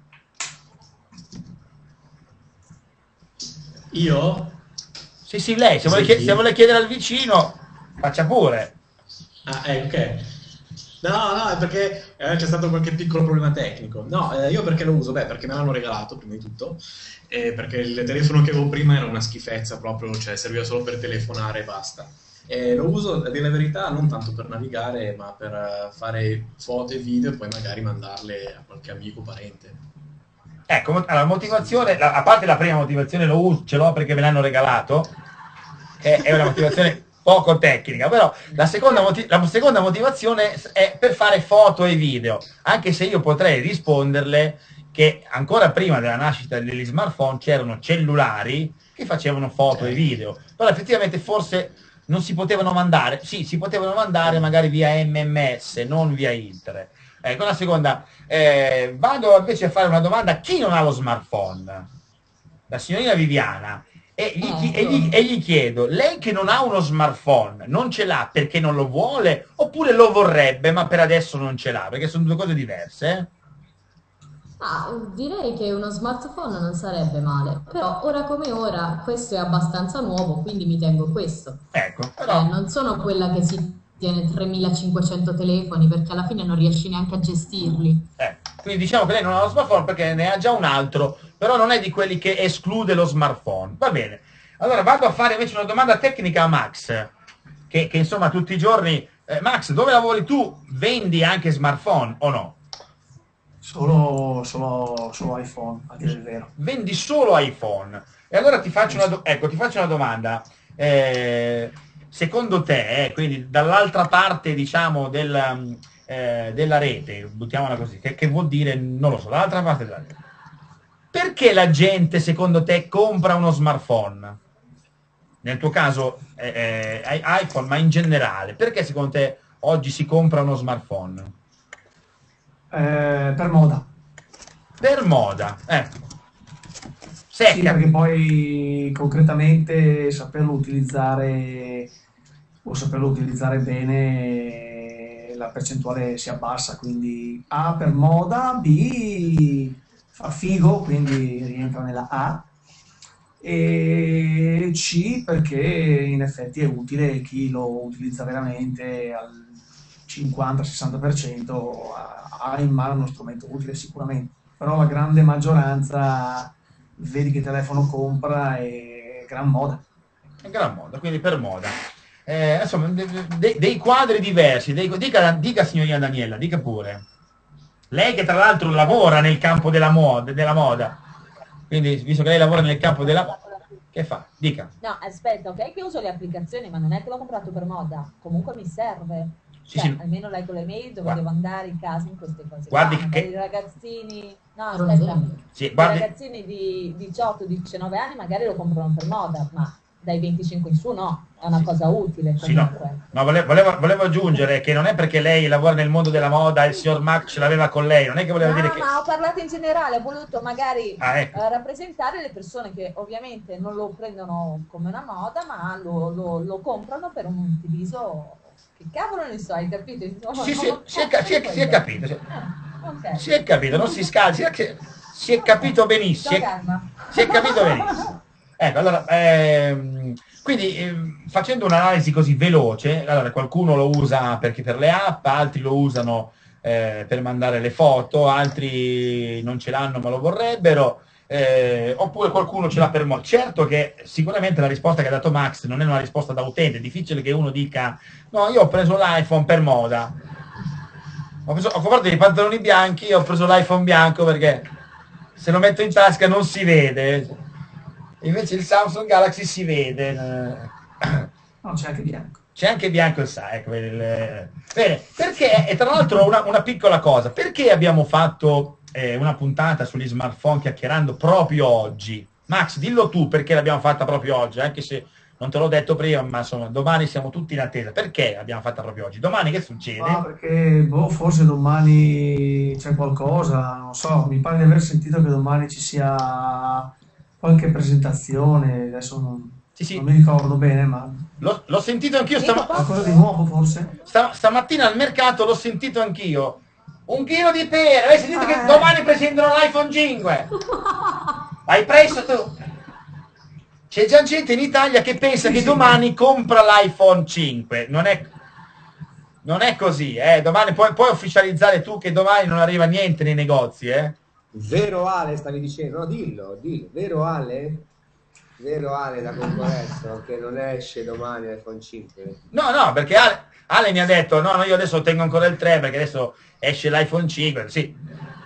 Io? Sì, sì, lei, se vuole, Sì. chied- se vuole chiedere al vicino, faccia pure. Ah, eh, ok. No, no, è perché eh, c'è stato qualche piccolo problema tecnico. No, eh, io perché lo uso? Beh, perché me l'hanno regalato, prima di tutto, eh, perché il telefono che avevo prima era una schifezza proprio, cioè serviva solo per telefonare e basta. E lo uso, a dire la verità, non tanto per navigare, ma per eh, fare foto e video e poi magari mandarle a qualche amico o parente. Ecco, mo- allora, motivazione, la- a parte la prima motivazione, lo uso, ce l'ho perché me l'hanno regalato, che è una motivazione poco tecnica, però la seconda, moti- la seconda motivazione è per fare foto e video, anche se io potrei risponderle che ancora prima della nascita degli smartphone c'erano cellulari che facevano foto e video, però effettivamente forse non si potevano mandare, sì, si potevano mandare magari via M M S, non via internet. Ecco, la seconda, eh, vado invece a fare una domanda a chi non ha lo smartphone, la signorina Viviana, e gli, chi- e gli- e gli chiedo, lei che non ha uno smartphone, non ce l'ha perché non lo vuole, oppure lo vorrebbe ma per adesso non ce l'ha, perché sono due cose diverse, eh? Ah, direi che uno smartphone non sarebbe male, però ora come ora questo è abbastanza nuovo, quindi mi tengo questo. Ecco, Cioè, non sono quella che si tiene tremilacinquecento telefoni perché alla fine non riesci neanche a gestirli. Eh, quindi diciamo che lei non ha lo smartphone perché ne ha già un altro, però non è di quelli che esclude lo smartphone. Va bene. Allora vado a fare invece una domanda tecnica a Max, che, che insomma tutti i giorni... eh, Max, dove lavori tu? Vendi anche smartphone o no? Solo, solo, solo iPhone, a dire il vero. Vendi solo iPhone. E allora ti faccio una, do- ecco, ti faccio una domanda. Eh, secondo te, eh, quindi dall'altra parte, diciamo, della, eh, della rete, buttiamola così, che, che vuol dire, non lo so, dall'altra parte della rete, perché la gente, secondo te, compra uno smartphone? Nel tuo caso eh, eh, iPhone, ma in generale, perché secondo te oggi si compra uno smartphone? Eh, per moda. Per moda, eh. Sì, perché poi concretamente saperlo utilizzare o saperlo utilizzare bene la percentuale si abbassa, quindi A per moda, B fa figo, quindi rientra nella A, e C perché in effetti è utile, chi lo utilizza veramente al cinquanta sessanta per cento ha ha in mano uno strumento utile sicuramente, però la grande maggioranza vedi che telefono compra e gran moda. È gran moda, quindi per moda. Eh, insomma, de- de- dei quadri diversi, dei- dica, dica signorina Daniela, dica pure. Lei che tra l'altro lavora nel campo della moda, della moda, quindi visto che lei lavora nel campo della moda, Che fa? Dica. No, aspetta, ok che uso le applicazioni, ma non è che l'ho comprato per moda. Comunque mi serve. Sì, Cioè, sì. almeno leggo le mail dove Guarda. devo andare in casa in queste cose. Guardi qua. che- Magari i ragazzini... No, Non aspetta. vero. Sì, I guardi, ragazzini di diciotto diciannove anni magari lo comprano per moda, ma dai venticinque in su no, è una cosa utile sì, no. comunque. No, volevo, volevo, volevo aggiungere che non è perché lei lavora nel mondo della moda e il signor Max ce l'aveva con lei, non è che voleva No, dire che... ma ho parlato in generale, ho voluto magari Ah, ecco. eh, rappresentare le persone che ovviamente non lo prendono come una moda, ma lo, lo- lo comprano per un utilizzo che cavolo ne so, hai capito? Insomma, Sì, sì, non- si è, ca- si è- si è capito, si Ah, ok. si è capito, non si scalzi, si è, si è capito benissimo, si Sto è, calma. si è capito benissimo. Ecco, allora, ehm, quindi ehm, facendo un'analisi così veloce, allora qualcuno lo usa perché per le app, altri lo usano eh, per mandare le foto, altri non ce l'hanno ma lo vorrebbero, eh, oppure qualcuno ce l'ha per mo'. Certo che sicuramente la risposta che ha dato Max non è una risposta da utente, è difficile che uno dica no, io ho preso l'iPhone per moda, ho, preso, ho comprato dei pantaloni bianchi, ho preso l'iPhone bianco perché se lo metto in tasca non si vede. Invece il Samsung Galaxy si vede. eh. No, c'è anche bianco. C'è anche bianco il sa, ecco, il- Bene, perché, e tra l'altro una, una piccola cosa, perché abbiamo fatto eh, una puntata sugli smartphone chiacchierando proprio oggi? Max, dillo tu perché l'abbiamo fatta proprio oggi, anche se non te l'ho detto prima, ma insomma, domani siamo tutti in attesa. Perché l'abbiamo fatta proprio oggi? Domani che succede? Ah, perché boh, forse domani c'è qualcosa, non so, mi pare di aver sentito che domani ci sia qualche presentazione, adesso non, Sì, sì. non mi ricordo bene, ma L'ho, l'ho sentito anch'io stama- qualcosa di nuovo forse? sta- stamattina al mercato, l'ho sentito anch'io. Un chilo di pere, hai sentito che Eh. domani presentano l'iPhone cinque? Hai preso tu? C'è già gente in Italia che pensa Sì, che sì. domani compra l'iPhone cinque. Non è, non è così, eh. Domani puoi, puoi ufficializzare tu che domani non arriva niente nei negozi, eh. Vero Ale stavi dicendo? No, dillo, dillo. Vero Ale? Vero Ale da Concorresso che non esce domani l'iPhone cinque? No, no, perché Ale, Ale mi ha detto, no, no, io adesso tengo ancora il tre perché adesso esce l'iPhone cinque, sì.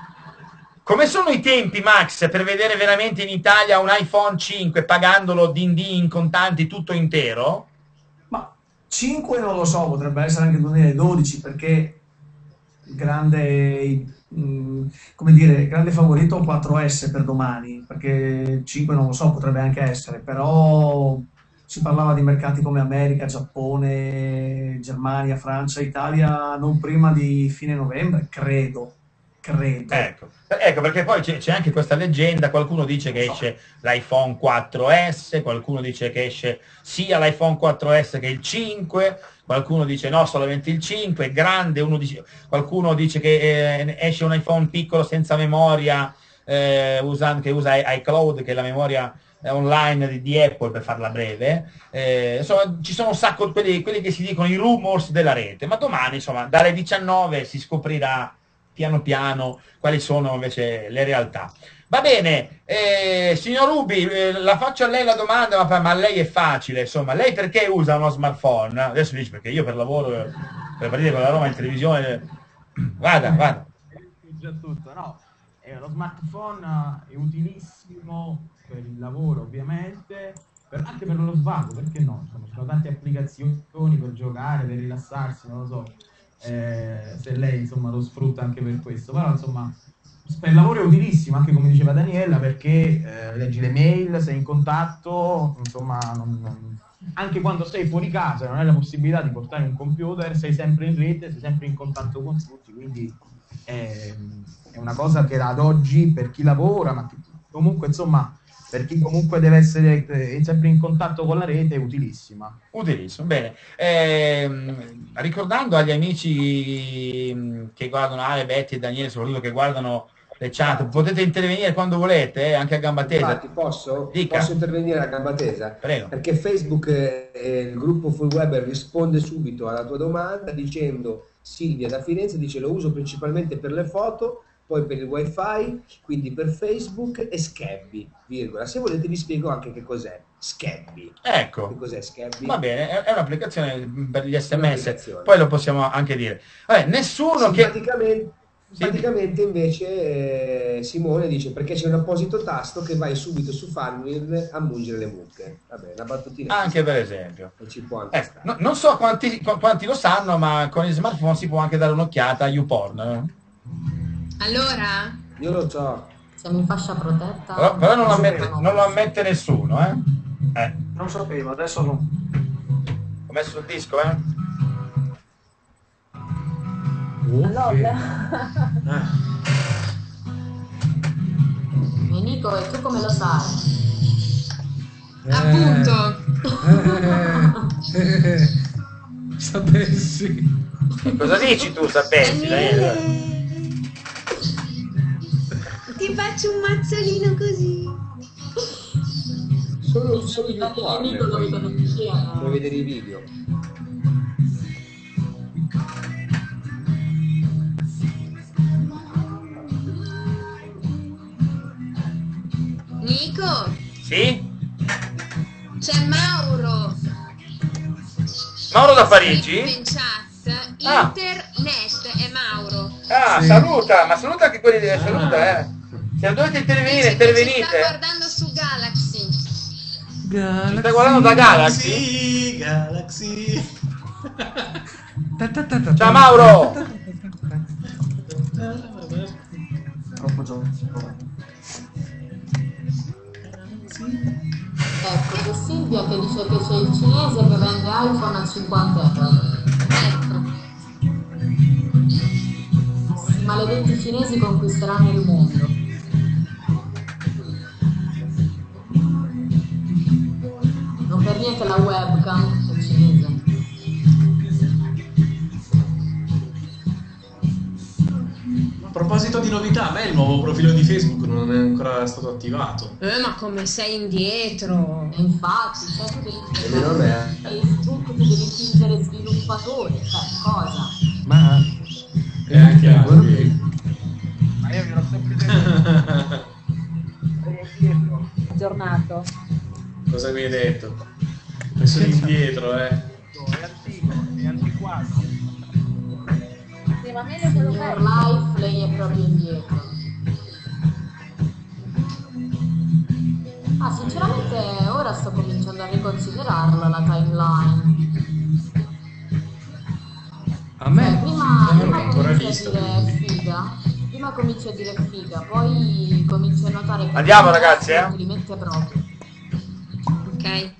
Come sono i tempi, Max, per vedere veramente in Italia un iPhone cinque pagandolo D and D in contanti tutto intero? Ma cinque non lo so, potrebbe essere anche duemiladodici perché il grande, mh, come dire, il grande favorito quattro S per domani, perché cinque non lo so, potrebbe anche essere, però si parlava di mercati come America, Giappone, Germania, Francia, Italia non prima di fine novembre, credo, credo. Ecco, ecco perché poi c'è, c'è anche questa leggenda, qualcuno dice che esce l'iPhone quattro S, qualcuno dice che esce sia l'iPhone quattro S che il cinque, qualcuno dice no, solamente il cinque, è grande, uno dice, qualcuno dice che eh, esce un iPhone piccolo senza memoria, eh, usando, che usa i- iCloud, che è la memoria eh, online di, di Apple per farla breve. Eh, insomma, ci sono un sacco quelli, quelli che si dicono i rumors della rete, ma domani, insomma, dalle diciannove si scoprirà piano piano quali sono invece le realtà. Va bene, eh, signor Rubi, eh, la faccio a lei la domanda, ma, ma a lei è facile, insomma, lei perché usa uno smartphone? Adesso dice perché io per lavoro, eh, per partire con la Roma in televisione, vada, vada. Già tutto, no? Eh, lo smartphone è utilissimo per il lavoro, ovviamente, per- anche per lo svago, perché no? Insomma, ci sono tante applicazioni per giocare, per rilassarsi, non lo so. eh, se lei insomma lo sfrutta anche per questo, però insomma per il lavoro è utilissimo, anche come diceva Daniela, perché eh, leggi le mail, sei in contatto, insomma non- non- anche quando sei fuori casa e non hai la possibilità di portare un computer, sei sempre in rete, sei sempre in contatto con tutti, quindi è, è una cosa che ad oggi per chi lavora, ma comunque insomma per chi comunque deve essere eh, sempre in contatto con la rete è utilissima. Utilissimo, bene. Ehm, ricordando agli amici mh, che guardano Ale, Betty e Daniele, soprattutto che guardano le chat, potete intervenire quando volete, eh, anche a gamba tesa. Infatti, posso? Dica. Posso intervenire a gamba tesa? Prego. Perché Facebook e e il gruppo Full Web risponde subito alla tua domanda dicendo Silvia da Firenze dice lo uso principalmente per le foto, poi per il wifi, quindi per Facebook e Scabby, virgola. Se volete vi spiego anche che cos'è Scabby. Ecco. Che cos'è Scabby? Va bene, è, è un'applicazione per gli sms, Un'applicazione. poi lo possiamo anche dire. Vabbè, nessuno che... Simpaticamente, Praticamente invece eh, Simone dice perché c'è un apposito tasto che vai subito su Farmville a mungere le mucche. Vabbè, la battutina Anche per esempio. e ci può anche Ecco, stare. no- non so quanti, qu- quanti lo sanno, ma con il smartphone si può anche dare un'occhiata a YouPorn. eh. Allora, Io lo so. Siamo in fascia protetta. Però, però non, lo Sì, ammette, no. non lo ammette nessuno, eh? Eh, Non sapevo, adesso no. ho messo il disco, eh? Allora, E Nico, e tu come lo sai? appunto, Eh, eh, sapessi. Cosa dici tu, sapessi? Daniele? ti faccio un mazzolino così. Solo, solo YouPorn Nico lo puoi, riconosciamo. puoi vedere i video. Nico, Sì? c'è Mauro. Mauro da Parigi? In chat, Ah. internet è Mauro. Ah, Sì. saluta, ma saluta anche quelli di saluta, eh. Se non dovete intervenire, Dice che ci sta intervenite. guardando su Galaxy. Ci stai guardando da Galaxy? Sì, Galaxy. Ciao Mauro! Troppo giovane. Ecco, c'è Silvia che dice che c'è il cinese che vende iPhone a cinquanta euro. Ecco. I maledetti cinesi conquisteranno il mondo. Non per niente la webcam è cinese. A proposito di novità, a me il nuovo profilo di Facebook non è ancora stato attivato. Eh, ma come sei indietro? E infatti, cioè tu devi E meno me. Facebook, tu devi fingere sviluppatori, cioè cosa? Ma E anche altri. Ma io gliel'ho sempre detto. Sei indietro. aggiornato. Cosa mi hai detto? Mi sono indietro, eh. È antico, è antiquato. Sì, ma meglio quello Signor che Life, lei è proprio indietro. Ah, sinceramente ora sto cominciando a riconsiderarla la timeline. a me Prima, non l'ho prima ancora cominci vista, a dire figa, prima cominci a dire figa, poi cominci a notare che Andiamo, ragazzi, eh? li mette proprio. Ok.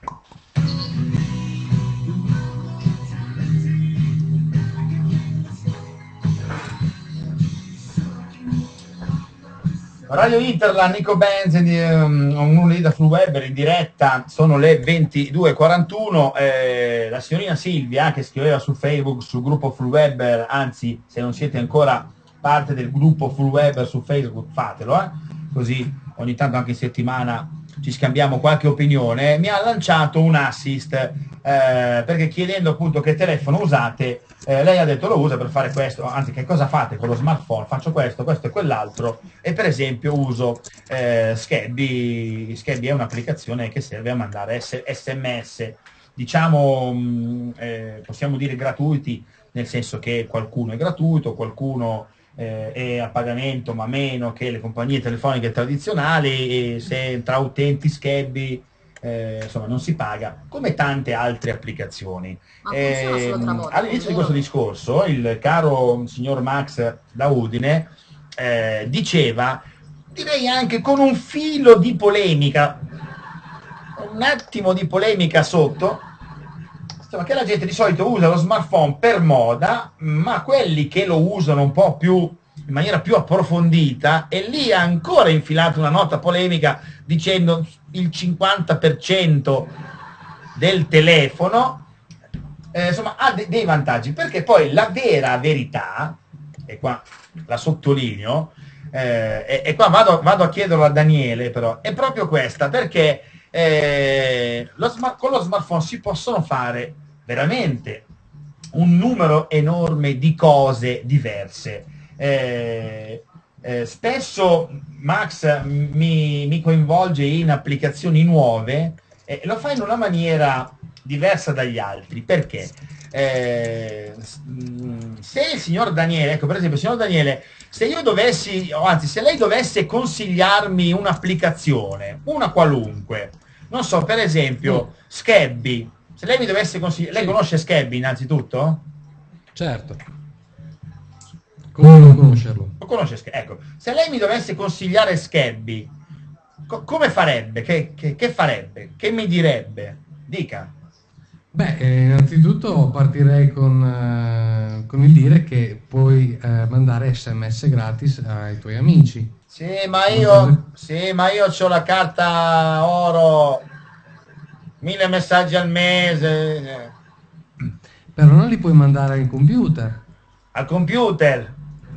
Radio Interland, Nico Benz, um, uno lì da Full Webber in diretta, sono le ventidue e quarantuno, eh, la signorina Silvia che scriveva su Facebook, sul gruppo Full Webber, anzi se non siete ancora parte del gruppo Full Webber su Facebook fatelo, eh? Così ogni tanto anche in settimana ci scambiamo qualche opinione, mi ha lanciato un assist, eh, perché chiedendo appunto che telefono usate, eh, lei ha detto lo usa per fare questo, anzi che cosa fate con lo smartphone, faccio questo, questo e quell'altro, e per esempio uso eh, Scabby. Scabby è un'applicazione che serve a mandare S- sms, diciamo, mh, eh, possiamo dire gratuiti, nel senso che qualcuno è gratuito, qualcuno eh, è a pagamento ma meno che le compagnie telefoniche tradizionali, e se tra utenti Scabby eh, insomma non si paga, come tante altre applicazioni. Ma funziona Eh, solo tra volte, all'inizio di vero? questo discorso il caro signor Max da Udine eh, diceva, direi anche con un filo di polemica, un attimo di polemica sotto, insomma, che la gente di solito usa lo smartphone per moda, ma quelli che lo usano un po' più in maniera più approfondita, e lì ha ancora infilato una nota polemica dicendo il cinquanta per cento del telefono eh, insomma ha de- dei vantaggi, perché poi la vera verità, e qua la sottolineo, eh, e, e qua vado, vado a chiederlo a Daniele, però è proprio questa, perché eh, lo smart- con lo smartphone si possono fare veramente un numero enorme di cose diverse. Eh, eh, spesso Max mi, mi coinvolge in applicazioni nuove e lo fa in una maniera diversa dagli altri, perché eh, se il signor Daniele, ecco per esempio, signor Daniele, se io dovessi, o anzi se lei dovesse consigliarmi un'applicazione, una qualunque, non so, per esempio, Scabby, se lei mi dovesse consigliare, lei Sì. conosce Scabby innanzitutto? Certo. Come non conoscerlo? Lo conosce Scabby? Ecco, se lei mi dovesse consigliare Scabby, co- come farebbe? Che, che- che farebbe? Che mi direbbe? Dica. Beh, eh, innanzitutto partirei con, eh, con il dire che puoi eh, mandare sms gratis ai tuoi amici. Sì, ma io, sì, ma io ho la carta oro, mille messaggi al mese. Però non li puoi mandare al computer. Al computer?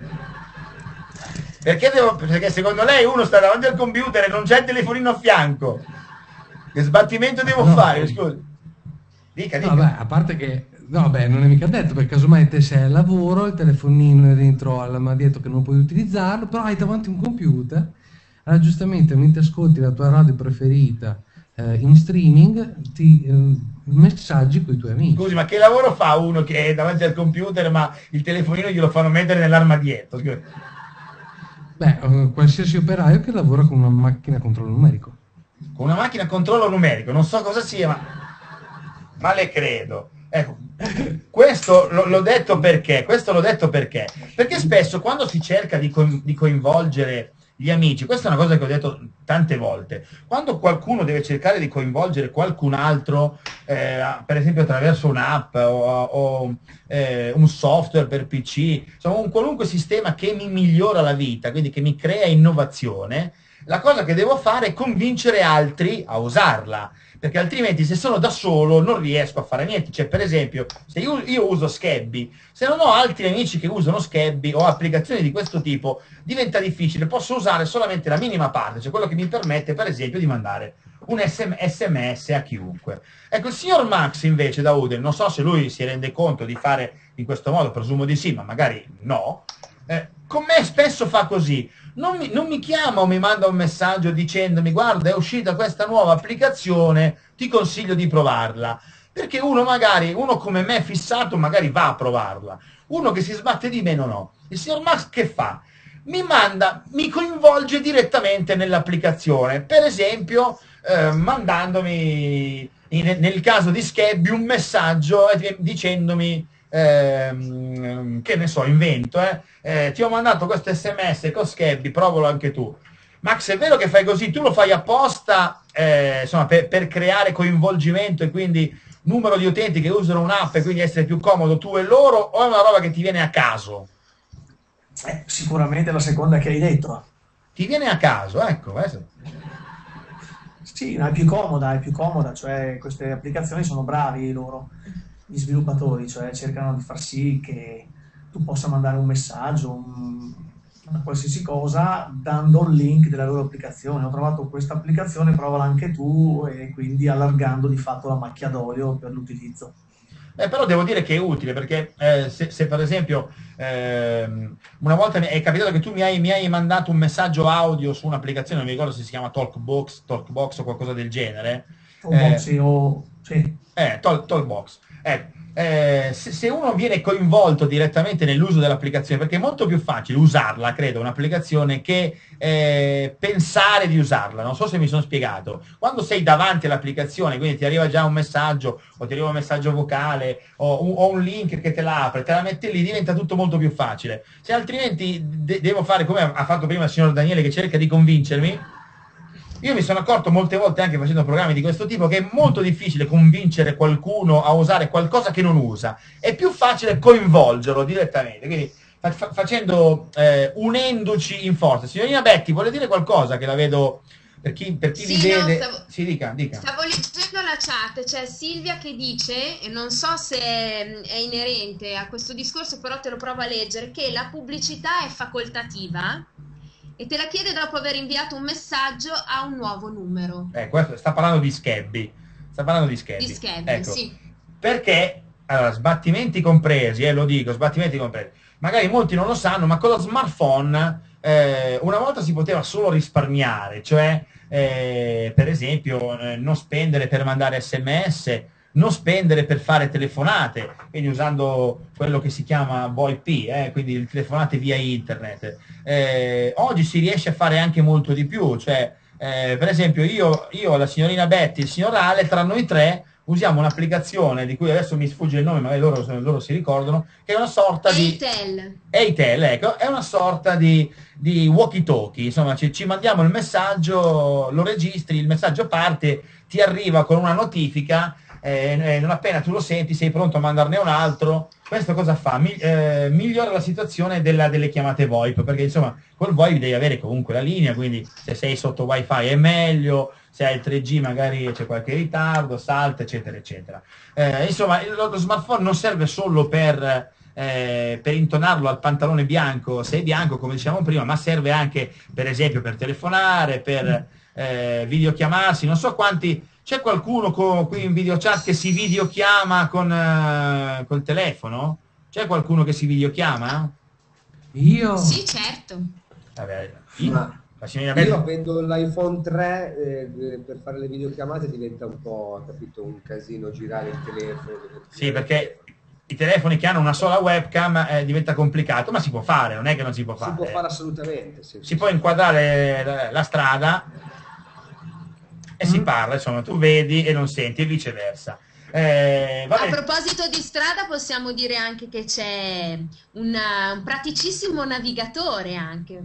Perché devo, perché secondo lei uno sta davanti al computer e non c'è il telefonino a fianco. Che sbattimento devo No, fare? eh. Scusi. Dica, dica. Vabbè, a parte che, no, beh, non è mica detto, perché casomai te sei al lavoro, il telefonino è dentro al magneto che non puoi utilizzarlo, però hai davanti un computer. Allora, giustamente, mentre ascolti la tua radio preferita eh, in streaming, ti eh, messaggi con i tuoi amici. Scusi, ma che lavoro fa uno che è davanti al computer ma il telefonino glielo fanno mettere nell'armadietto? Scusi. Beh, eh, qualsiasi operaio che lavora con una macchina a controllo numerico. Con una macchina a controllo numerico, non so cosa sia, ma, ma le credo. Ecco, questo l- l'ho detto perché? Questo l'ho detto perché? Perché spesso quando si cerca di, co- di coinvolgere gli amici, questa è una cosa che ho detto tante volte, quando qualcuno deve cercare di coinvolgere qualcun altro, eh, per esempio attraverso un'app o, o eh, un software per P C, insomma un qualunque sistema che mi migliora la vita, quindi che mi crea innovazione, la cosa che devo fare è convincere altri a usarla, perché altrimenti se sono da solo non riesco a fare niente. Cioè, per esempio, se io, io uso Scabby, se non ho altri amici che usano Scabby o applicazioni di questo tipo, diventa difficile. Posso usare solamente la minima parte, cioè quello che mi permette, per esempio, di mandare un S M S a chiunque. Ecco, il signor Max invece da Udel, non so se lui si rende conto di fare in questo modo, presumo di sì, ma magari no, eh, con me spesso fa così. Non mi, non mi chiama o mi manda un messaggio dicendomi guarda è uscita questa nuova applicazione, ti consiglio di provarla, perché uno magari, uno come me fissato magari va a provarla, uno che si sbatte di me non ho. Il signor Max che fa? Mi manda, mi coinvolge direttamente nell'applicazione, per esempio eh, mandandomi in- nel caso di Scabby un messaggio eh, dicendomi ehm, che ne so, invento eh, eh, ti ho mandato questo sms con Scabby, provalo anche tu. Max, è vero che fai così, tu lo fai apposta eh, insomma, per, per creare coinvolgimento e quindi numero di utenti che usano un'app e quindi essere più comodo tu e loro, o è una roba che ti viene a caso? Eh, sicuramente la seconda che hai detto. Ti viene a caso, ecco. Questo. Sì, è più comoda, è più comoda, cioè queste applicazioni sono bravi loro, gli sviluppatori, cioè cercano di far sì che tu possa mandare un messaggio, un- una qualsiasi cosa, dando il link della loro applicazione. Ho trovato questa applicazione, provala anche tu, e quindi allargando di fatto la macchia d'olio per l'utilizzo. Eh, però devo dire che è utile perché eh, se, se per esempio ehm, una volta mi è capitato che tu mi hai, mi hai mandato un messaggio audio su un'applicazione, non mi ricordo se si chiama Talkbox, Talkbox o qualcosa del genere. O Boxy o... sì. Eh, Talk, Talkbox. Ecco, eh, se, se uno viene coinvolto direttamente nell'uso dell'applicazione, perché è molto più facile usarla, credo, un'applicazione, che eh, pensare di usarla. Non so se mi sono spiegato. Quando sei davanti all'applicazione, quindi ti arriva già un messaggio, o ti arriva un messaggio vocale, o un, o un link che te la apre, te la metti lì, diventa tutto molto più facile. Se altrimenti de- devo fare come ha fatto prima il signor Daniele, che cerca di convincermi. Io mi sono accorto molte volte, anche facendo programmi di questo tipo, che è molto difficile convincere qualcuno a usare qualcosa che non usa. È più facile coinvolgerlo direttamente. Quindi fa- fa- facendo, eh, unendoci in forza. Signorina Betty, vuole dire qualcosa che la vedo per chi, per chi Sì, vi no, vede? stavo- Sì, dica, dica. Stavo leggendo la chat, c'è Silvia che dice, e non so se è inerente a questo discorso, però te lo provo a leggere, che la pubblicità è facoltativa e te la chiede dopo aver inviato un messaggio a un nuovo numero. Eh, questo, sta parlando di Scabby. Sta parlando di Scabby. Di Scabby, Ecco. sì. Perché, allora, sbattimenti compresi, eh, lo dico, sbattimenti compresi. Magari molti non lo sanno, ma con lo smartphone eh, una volta si poteva solo risparmiare, cioè, eh, per esempio, eh, non spendere per mandare sms, non spendere per fare telefonate, quindi usando quello che si chiama VoIP, eh, quindi telefonate via internet. Eh, oggi si riesce a fare anche molto di più, cioè eh, per esempio io, io, la signorina Betty, il signor Ale, tra noi tre usiamo un'applicazione di cui adesso mi sfugge il nome, magari loro, loro si ricordano, che è una sorta di... Eitel. Eitel, ecco, è una sorta di, di walkie-talkie, insomma ci, ci mandiamo il messaggio, lo registri, il messaggio parte, ti arriva con una notifica, eh, non appena tu lo senti sei pronto a mandarne un altro. Questo cosa fa? Mi, eh, migliora la situazione della, delle chiamate VoIP, perché insomma col VoIP devi avere comunque la linea, quindi se sei sotto wifi è meglio, se hai il tre G magari c'è qualche ritardo, salta, eccetera, eccetera. Eh, insomma, lo, lo smartphone non serve solo per, eh, per intonarlo al pantalone bianco, se è bianco, come dicevamo prima, ma serve anche, per esempio, per telefonare, per eh, videochiamarsi. Non so quanti... C'è qualcuno co, qui in videochat che si videochiama con uh, col telefono? C'è qualcuno che si videochiama? Io? Sì, certo. Vabbè, io, Ma la signorina Betty- io avendo l'iPhone tre eh, per fare le videochiamate diventa un po', capito, un casino girare il telefono. Sì, perché i telefoni che hanno una sola webcam eh, diventa complicato, ma si può fare, non è che non si può fare. Si può fare assolutamente. Sì, Si sì, può inquadrare la, la strada e si parla, insomma, tu vedi e non senti e viceversa. Eh, va A bene. proposito di strada, possiamo dire anche che c'è un, un praticissimo navigatore anche.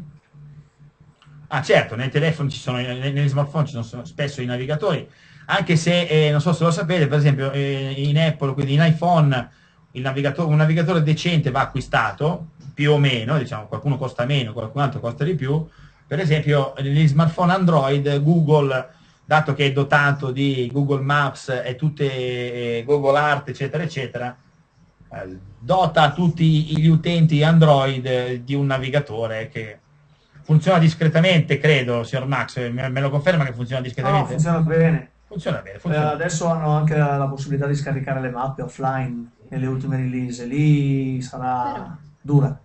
Ah, certo, nei telefoni ci sono, nei- negli smartphone ci sono spesso i navigatori, anche se, eh, non so se lo sapete, per esempio eh, in Apple, quindi in iPhone, il navigatore, un navigatore decente va acquistato, più o meno, diciamo, qualcuno costa meno, qualcun altro costa di più. Per esempio, negli smartphone Android, Google, dato che è dotato di Google Maps e tutte eh, Google Art, eccetera, eccetera, eh, dota tutti gli utenti Android eh, di un navigatore che funziona discretamente, credo, signor Max, me, me lo conferma che funziona No, discretamente? funziona bene. Funziona bene, Eh, funziona bene. adesso hanno anche la, la possibilità di scaricare le mappe offline nelle ultime release, lì sarà dura.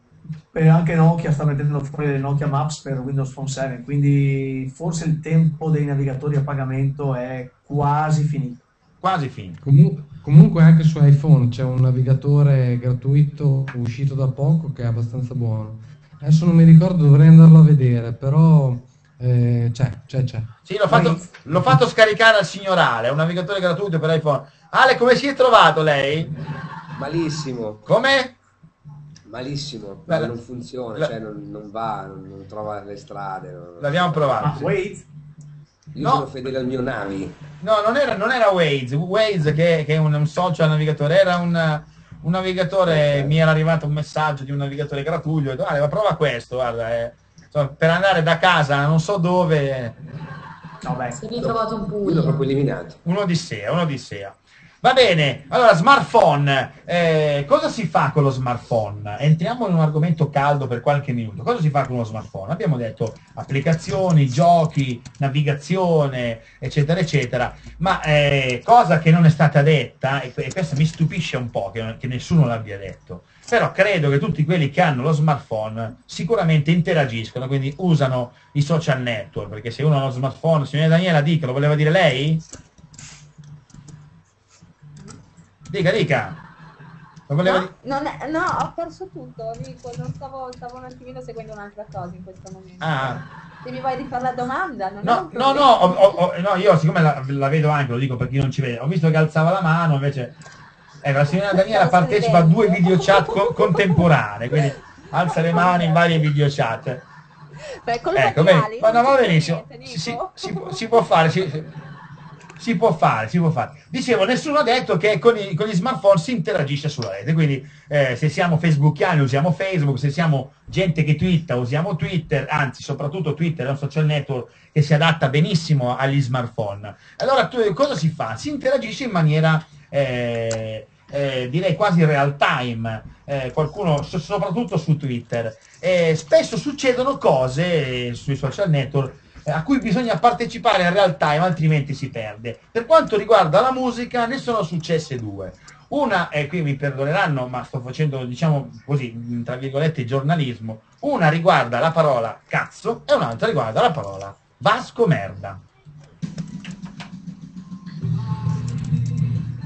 E anche Nokia sta mettendo fuori le Nokia Maps per Windows Phone sette, quindi forse il tempo dei navigatori a pagamento è quasi finito. Quasi finito. Comu- comunque anche su iPhone c'è un navigatore gratuito uscito da poco che è abbastanza buono. Adesso non mi ricordo, dovrei andarlo a vedere, però eh, c'è, c'è, c'è. Sì, l'ho fatto, l'ho fatto scaricare al signor Ale, è un navigatore gratuito per iPhone. Ale, come si è trovato lei? Malissimo. Come? Malissimo, Beh, non funziona, la- cioè non, non va, non, non trova le strade. non- L'abbiamo provato. Ah, sì. wait, Io No. sono fedele al mio Navi. No, non era, non era Waze, Waze che, che è un, un social navigatore, era un, un navigatore, Ok. mi era arrivato un messaggio di un navigatore gratuito, ho detto, "Ale, ma prova questo, guarda, eh, insomma, per andare da casa non so dove, vabbè. Si è ritrovato in Io l'ho Puglia. proprio eliminato. un'odissea, un'odissea. Va bene, allora smartphone, eh, cosa si fa con lo smartphone? Entriamo in un argomento caldo per qualche minuto. Cosa si fa con lo smartphone? Abbiamo detto applicazioni, giochi, navigazione, eccetera, eccetera, ma eh, cosa che non è stata detta, e, e questo mi stupisce un po' che, che nessuno l'abbia detto, però credo che tutti quelli che hanno lo smartphone sicuramente interagiscono, quindi usano i social network, perché se uno ha lo smartphone, signora Daniela, dica, lo voleva dire lei? Dica, dica. Lo voleva No, dire? non è- no, ho perso tutto, Nico, non stavo, stavo un attimino seguendo un'altra cosa in questo momento. Ah, Se mi vuoi rifare la domanda, non è no, un no, problema. no, ho- ho- ho- no, io siccome la, la vedo anche, lo dico per chi non ci vede, ho visto che alzava la mano, invece, ecco, la signora Daniela Stavo partecipa a due scrivendo. video chat co- contemporanee, quindi alza le mani in varie video chat. Beh, colpa Ecco, di bene, Ali, ma no, non va c'è benissimo, niente, si, si- Nico. si può, si può fare, si, si- si può fare, si può fare. Dicevo, nessuno ha detto che con, i- con gli smartphone si interagisce sulla rete, quindi eh, se siamo facebookiani usiamo Facebook, se siamo gente che twitta usiamo Twitter, anzi soprattutto Twitter è un social network che si adatta benissimo agli smartphone. Allora tu, cosa si fa? Si interagisce in maniera eh, eh, direi quasi real time, eh, qualcuno so- soprattutto su Twitter. Eh, spesso succedono cose eh, sui social network eh, a cui bisogna partecipare in real time, altrimenti si perde. Per quanto riguarda la musica, ne sono successe due. Una, e qui mi perdoneranno, ma sto facendo, diciamo così, tra virgolette, giornalismo. Una riguarda la parola cazzo e un'altra riguarda la parola Vasco merda.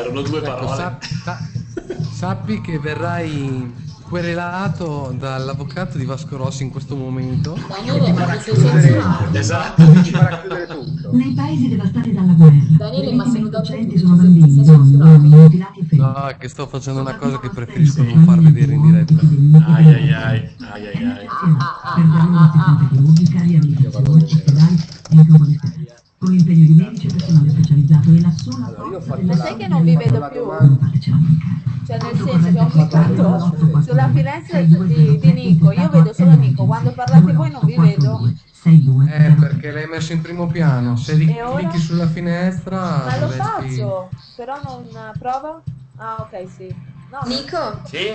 erano due Ecco, parole. sap- sa- sappi che verrai querelato dall'avvocato di Vasco Rossi in questo momento. Daniele, ma ti sei censurato? Esatto. Ci farà chiudere tutto. Nei paesi devastati dalla guerra, Daniele, ma se non da docenti sono bambini, donne, uomini, mutilati e feriti. No, è che sto facendo una cosa che preferisco non far vedere in diretta. Ai ai ai, ai ai ai. Per diagnosi chirurgica, riabilitazione, ospedali e campo di terra. Con l'impegno di medici e personale specializzato e la sola Allora, io ho forza fatto della Ma sai che non vi vedo più? non fatecela mancare. Cioè nel senso che ho cliccato sulla finestra di, di Nico, io vedo solo Nico, quando parlate voi non vi vedo. Eh, perché l'hai messo in primo piano. Se E ora? clicchi sulla finestra. Ma lo dovresti- faccio, però non prova? Ah ok sì. No, Nico, Sì?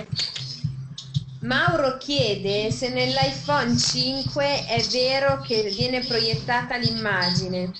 Mauro chiede se nell'iPhone cinque è vero che viene proiettata l'immagine.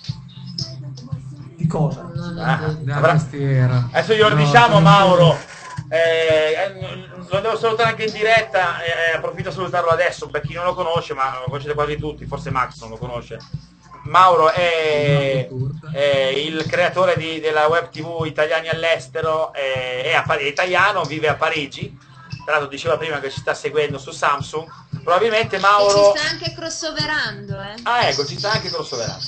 Di cosa? Non è Ah, vero. Della avrà- tastiera. Adesso glielo No, diciamo, sono- Mauro. Eh, eh, lo devo salutare anche in diretta. Eh, approfitto a salutarlo adesso per chi non lo conosce, ma lo conoscete quasi tutti. Forse Max non lo conosce. Mauro è, è il creatore di- della web tivù Italiani all'estero. È, è, a Pari- è italiano, vive a Parigi. Tra l'altro diceva prima che ci sta seguendo su Samsung. Probabilmente E Mauro. ci sta anche crossoverando, eh. Ah, ecco, ci sta anche crossoverando.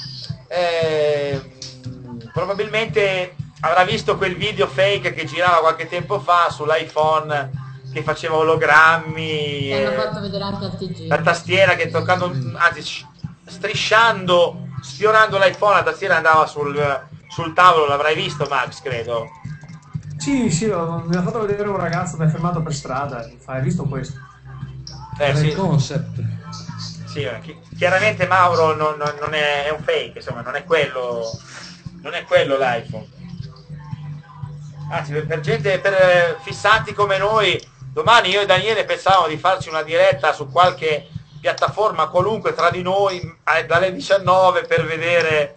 Eh, probabilmente avrà visto quel video fake che girava qualche tempo fa sull'iPhone che faceva ologrammi Ti hanno eh, fatto vedere anche al T G. la tastiera che toccando, anzi sh- strisciando, sfiorando l'iPhone, la tastiera andava sul, sul tavolo. L'avrai visto, Max, credo. Sì, sì, ho- mi ha fatto vedere un ragazzo che è fermato per strada. Mi fa, hai visto questo? Eh, Era il sì. concept. Sì, eh, chi- chiaramente Mauro non, non- non è, è un fake, insomma, non è quello, non è quello l'iPhone. Anzi, per, per gente, per eh, fissati come noi, domani io e Daniele pensavamo di farci una diretta su qualche piattaforma qualunque tra di noi eh, dalle diciannove per vedere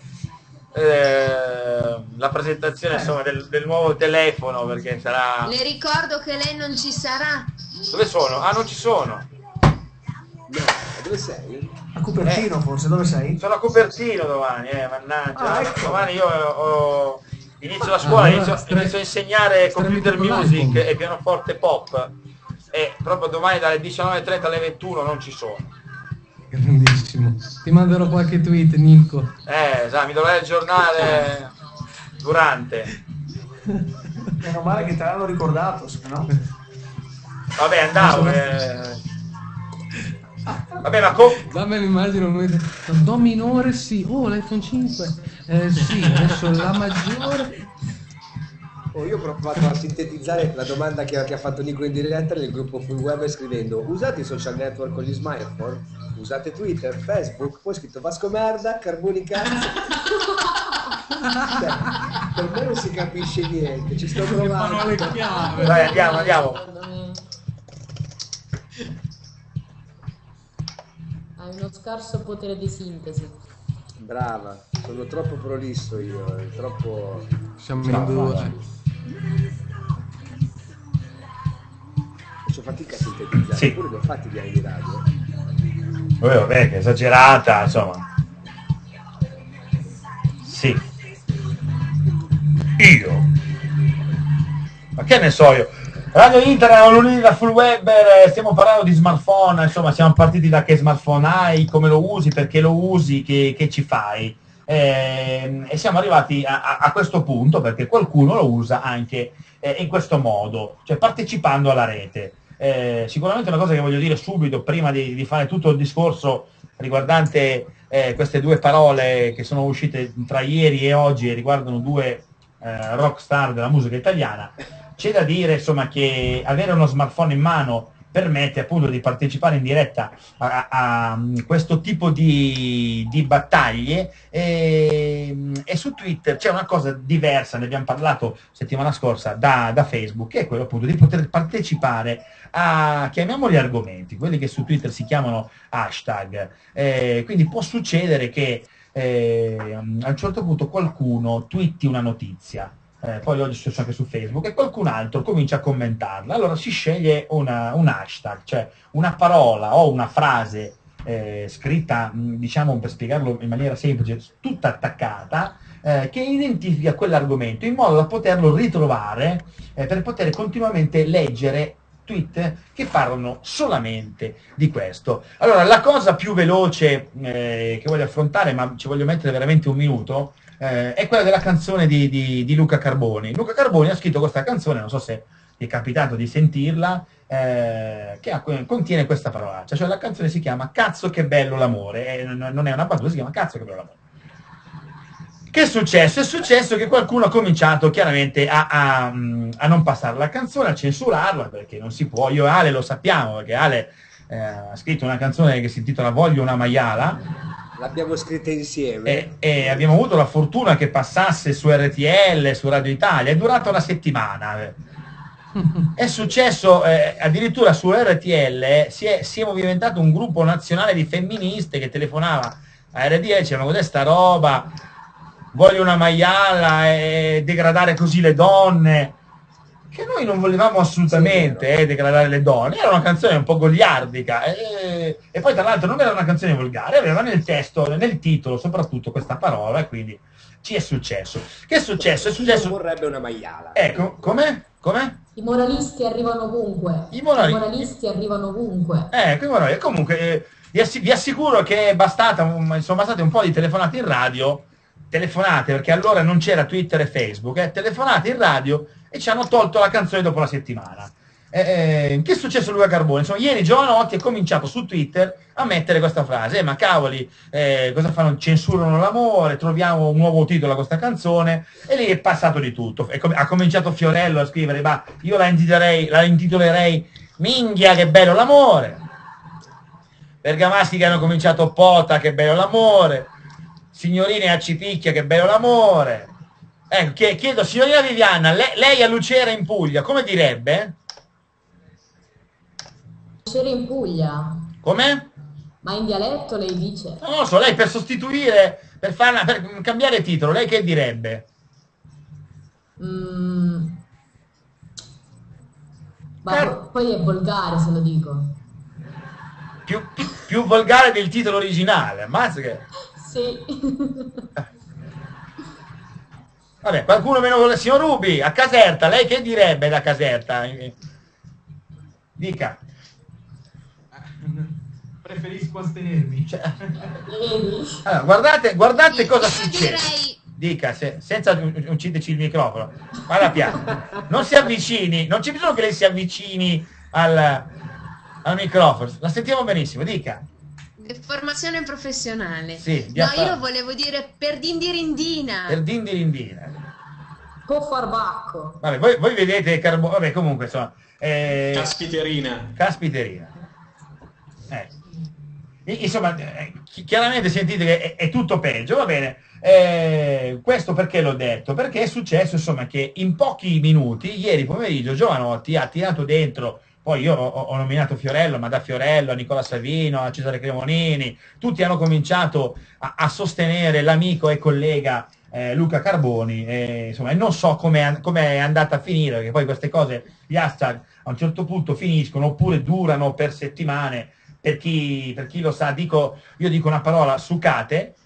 eh, la presentazione, insomma, del, del nuovo telefono, perché sarà... Le ricordo che lei non ci sarà. Dove sono? Ah, non ci sono. No, dove sei? A Cupertino, forse, dove sei? Sono a Cupertino domani, eh, mannaggia. Ah, ecco. Domani io ho, inizio la scuola, Ah, allora inizio, stre- inizio a insegnare computer stremiti con music l'iPhone. e pianoforte pop. E proprio domani dalle diciannove e trenta alle ventuno non ci sono. Grandissimo. Ti manderò qualche tweet, Nico. Eh, sa, mi dovrei aggiornare durante. Meno male che te l'hanno ricordato, se no... Vabbè, andavo. Eh. Vabbè, ma co- Dammi l'immagine, do minore sì, oh l'iPhone cinque, eh, sì, adesso la maggiore. Oh, io ho provato a sintetizzare la domanda che, che ha fatto Nico in diretta nel gruppo Full Web scrivendo: usate i social network con gli smartphone? Usate Twitter, Facebook? Poi ho scritto Vasco merda, Carboni cazzo. Cioè, per me non si capisce niente, ci sto provando. Vai, andiamo, andiamo. Hai uno scarso potere di sintesi. Brava, sono troppo prolisso io, è troppo... Siamo in due. Faccio fatica a sintetizzare, Sì. eppure li ho fatti gli anni di radio. Vabbè, vabbè, che esagerata, insomma. Sì. Io. Ma che ne so io? Radio Internet, lunedì da Full Web, eh, stiamo parlando di smartphone, insomma, siamo partiti da che smartphone hai, come lo usi, perché lo usi, che, che ci fai. Eh, e siamo arrivati a, a- a questo punto perché qualcuno lo usa anche eh, in questo modo, cioè partecipando alla rete. Eh, sicuramente una cosa che voglio dire subito, prima di, di fare tutto il discorso riguardante eh, queste due parole che sono uscite tra ieri e oggi e riguardano due eh, rock star della musica italiana, c'è da dire insomma che avere uno smartphone in mano permette appunto di partecipare in diretta a, a- a questo tipo di, di battaglie e, e su Twitter c'è una cosa diversa, ne abbiamo parlato settimana scorsa da, da Facebook, che è quello appunto di poter partecipare a, chiamiamoli argomenti, quelli che su Twitter si chiamano hashtag. Eh, quindi può succedere che eh, a un certo punto qualcuno twitti una notizia, eh, poi oggi è successo anche su Facebook, e qualcun altro comincia a commentarla. Allora si sceglie una, un hashtag, cioè una parola o una frase eh, scritta, mh, diciamo, per spiegarlo in maniera semplice, tutta attaccata, eh, che identifica quell'argomento in modo da poterlo ritrovare, eh, per poter continuamente leggere tweet che parlano solamente di questo. Allora, la cosa più veloce eh, che voglio affrontare, ma ci voglio mettere veramente un minuto, eh, è quella della canzone di, di, di Luca Carboni. Luca Carboni ha scritto questa canzone, non so se ti è capitato di sentirla, eh, che ha, contiene questa parolaccia, cioè la canzone si chiama Cazzo che bello l'amore, eh, non è una battuta, si chiama Cazzo che bello l'amore. Che è successo? È successo che qualcuno ha cominciato chiaramente a, a, a non passare la canzone, a censurarla, perché non si può. Io e Ale lo sappiamo, perché Ale eh, ha scritto una canzone che si intitola Voglio una maiala. L'abbiamo scritta insieme. E, e abbiamo avuto la fortuna che passasse su R T L, su Radio Italia, è durata una settimana. È successo eh, addirittura su R T L, si è, si è movimentato un gruppo nazionale di femministe che telefonava a R T L, dicevano questa roba, voglio una maiala e degradare così le donne, che noi non volevamo assolutamente eh, degradare le donne. Era una canzone un po' goliardica e, e poi tra l'altro non era una canzone volgare, aveva nel testo, nel titolo soprattutto questa parola, e quindi ci è successo. Che è successo? È successo... vorrebbe una maiala. Ecco, com'è? Com'è? I moralisti arrivano ovunque. I, morali... I moralisti arrivano ovunque. Ecco, i morali... comunque eh, vi, ass- vi assicuro che è bastata un... sono bastate un po' di telefonate in radio, telefonate perché allora non c'era Twitter e Facebook, eh, telefonate in radio e ci hanno tolto la canzone dopo la settimana. Eh, eh, che è successo a Luca Carboni? Insomma, ieri Giovanotti ha cominciato su Twitter a mettere questa frase, eh, ma cavoli, eh, cosa fanno? Censurano l'amore, troviamo un nuovo titolo a questa canzone, e lì è passato di tutto. E com- ha cominciato Fiorello a scrivere, ma io la intitolerei, la intitolerei Minghia che bello l'amore. Bergamaschi che hanno cominciato Pota che bello l'amore, Signorina a Cipicchia che bello l'amore. Ecco, chiedo, signorina Viviana, lei, lei a Lucera in Puglia, come direbbe? Lucera in Puglia? Come? Ma in dialetto lei dice? Non lo so, lei per sostituire, per, farla, per cambiare titolo, lei che direbbe? Mm. Ma Per... po- poi è volgare se lo dico. Più, più volgare del titolo originale, ammazza che... Sì. Vabbè, qualcuno meno vuole... Signor Rubi, a Caserta, lei che direbbe da Caserta? Dica. Preferisco astenermi. Cioè... Allora, guardate, guardate cosa succede. Direi... Dica, se, senza ucciderci il microfono. Vada piano. Non si avvicini, non c'è bisogno che lei si avvicini al, al microfono. La sentiamo benissimo, dica. Formazione professionale. Sì, no, io volevo dire per dindirindina. Per dindirindina. Può far bacco. Vabbè, voi, voi vedete Carbo... Vabbè, comunque insomma. Eh... Caspiterina. Caspiterina. Eh. Insomma, chiaramente sentite che è, è tutto peggio, va bene. Eh, questo perché l'ho detto? Perché è successo insomma che in pochi minuti, ieri pomeriggio, Giovanotti ha tirato dentro. Poi io ho, ho nominato Fiorello, ma da Fiorello a Nicola Savino, a Cesare Cremonini, tutti hanno cominciato a, a sostenere l'amico e collega eh, Luca Carboni, e, insomma, e non so come è andata a finire, perché poi queste cose, gli hashtag a un certo punto finiscono, oppure durano per settimane, per chi, per chi lo sa, dico, io dico una parola, sucate,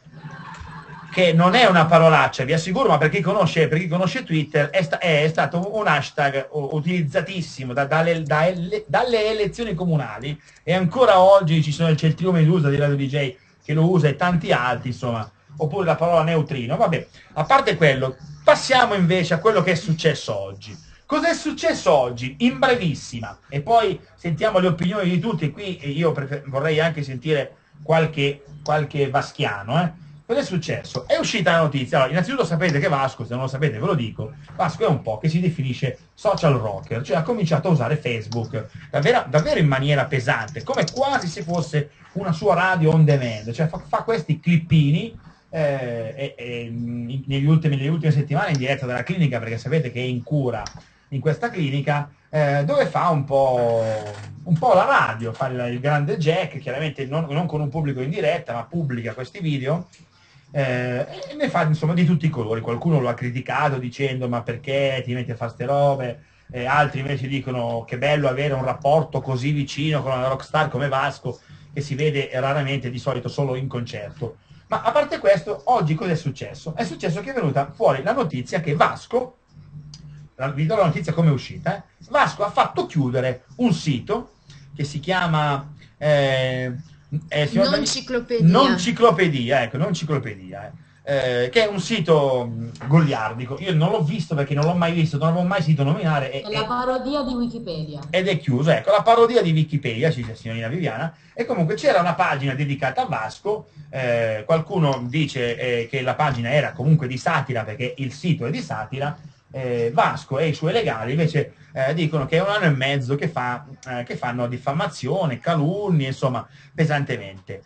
che non è una parolaccia, vi assicuro, ma per chi conosce, per chi conosce Twitter è, sta, è stato un hashtag utilizzatissimo da, dalle, da, dalle elezioni comunali, e ancora oggi ci sono il Celtrio Medusa di Radio D J che lo usa e tanti altri, insomma, oppure la parola neutrino. Vabbè, a parte quello, passiamo invece a quello che è successo oggi. Cos'è successo oggi? In brevissima, e poi sentiamo le opinioni di tutti. Qui io prefer- vorrei anche sentire qualche, qualche vaschiano, eh. Cosa è successo? È uscita la notizia. Allora, innanzitutto sapete che Vasco, se non lo sapete ve lo dico, Vasco è un po' che si definisce social rocker, cioè ha cominciato a usare Facebook davvero, davvero in maniera pesante, come quasi se fosse una sua radio on demand, cioè fa, fa questi clippini eh, e, e, negli ultimi, nelle ultime settimane in diretta dalla clinica, perché sapete che è in cura in questa clinica, eh, dove fa un po', un po' la radio, fa il, il grande Jack, chiaramente non, non con un pubblico in diretta, ma pubblica questi video. Eh, e ne fa insomma di tutti i colori. Qualcuno lo ha criticato dicendo ma perché ti metti a fare ste robe, eh, altri invece dicono che bello avere un rapporto così vicino con una rockstar come Vasco, che si vede raramente, di solito solo in concerto. Ma a parte questo, oggi cosa è successo? È successo che è venuta fuori la notizia che Vasco, vi do la notizia come è uscita, eh? Vasco ha fatto chiudere un sito che si chiama eh, eh, si chiama- Non ciclopedia. non ciclopedia, ecco, non ciclopedia, eh. Eh, che è un sito mh, goliardico. Io non l'ho visto perché non l'ho mai visto, non l'avevo mai sentito nominare e- È la e- parodia di Wikipedia. ed è chiuso, ecco, la parodia di Wikipedia, ci dice signorina Viviana, e comunque c'era una pagina dedicata a Vasco, eh, qualcuno dice eh, che la pagina era comunque di satira perché il sito è di satira, eh, Vasco e i suoi legali invece eh, dicono che è un anno e mezzo che, fa, eh, che fanno diffamazione, calunnie, insomma, pesantemente.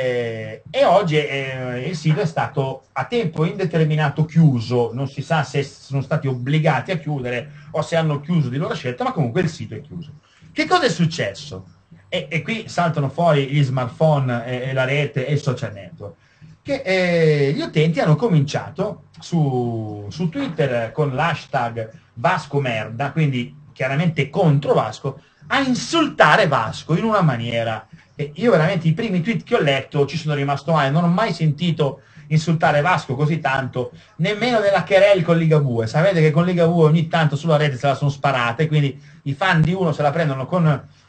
Eh, e oggi eh, il sito è stato a tempo indeterminato chiuso, non si sa se sono stati obbligati a chiudere o se hanno chiuso di loro scelta, ma comunque il sito è chiuso. Che cosa è successo? E, e qui saltano fuori gli smartphone e, e la rete e il social network. Che eh, gli utenti hanno cominciato su, su Twitter con l'hashtag Vasco merda, quindi chiaramente contro Vasco, a insultare Vasco in una maniera che io veramente i primi tweet che ho letto ci sono rimasto male, non ho mai sentito insultare Vasco così tanto, nemmeno nella querel con Ligabue. Sapete che con Ligabue ogni tanto sulla rete se la sono sparate, quindi i fan di uno se la prendono con,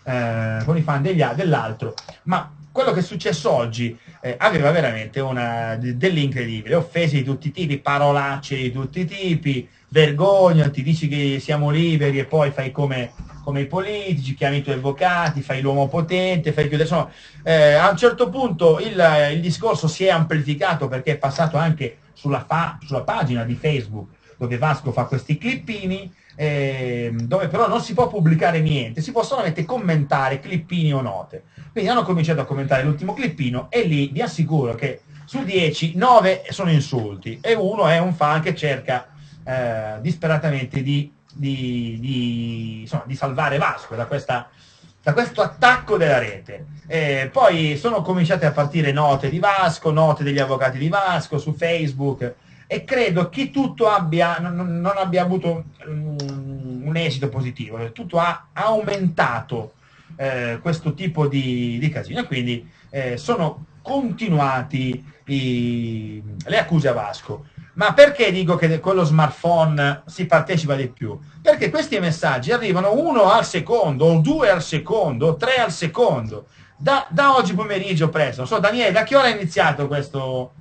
eh, con i fan degli, dell'altro, ma quello che è successo oggi eh, aveva veramente una, de- dell'incredibile, offese di tutti i tipi, parolacce di tutti i tipi, vergognati, dici che siamo liberi e poi fai come, come i politici, chiami i tuoi avvocati, fai l'uomo potente, fai chiudere, insomma, eh, a un certo punto il, il discorso si è amplificato perché è passato anche sulla, fa- sulla pagina di Facebook dove Vasco fa questi clippini, eh, dove però non si può pubblicare niente, si può solamente commentare clippini o note. Quindi hanno cominciato a commentare l'ultimo clippino e lì vi assicuro che su dieci, nove sono insulti e uno è un fan che cerca eh, disperatamente di, di, di, insomma, di salvare Vasco da, questa, da questo attacco della rete. Eh, poi sono cominciate a partire note di Vasco, note degli avvocati di Vasco su Facebook, e credo che tutto abbia, non, non abbia avuto um, un esito positivo, tutto ha aumentato eh, questo tipo di, di casino, e quindi eh, sono continuati i, le accuse a Vasco. Ma perché dico che con lo smartphone si partecipa di più? Perché questi messaggi arrivano uno al secondo, o due al secondo, o tre al secondo, da, da oggi pomeriggio presto. Non so, Daniele, da che ora è iniziato questo...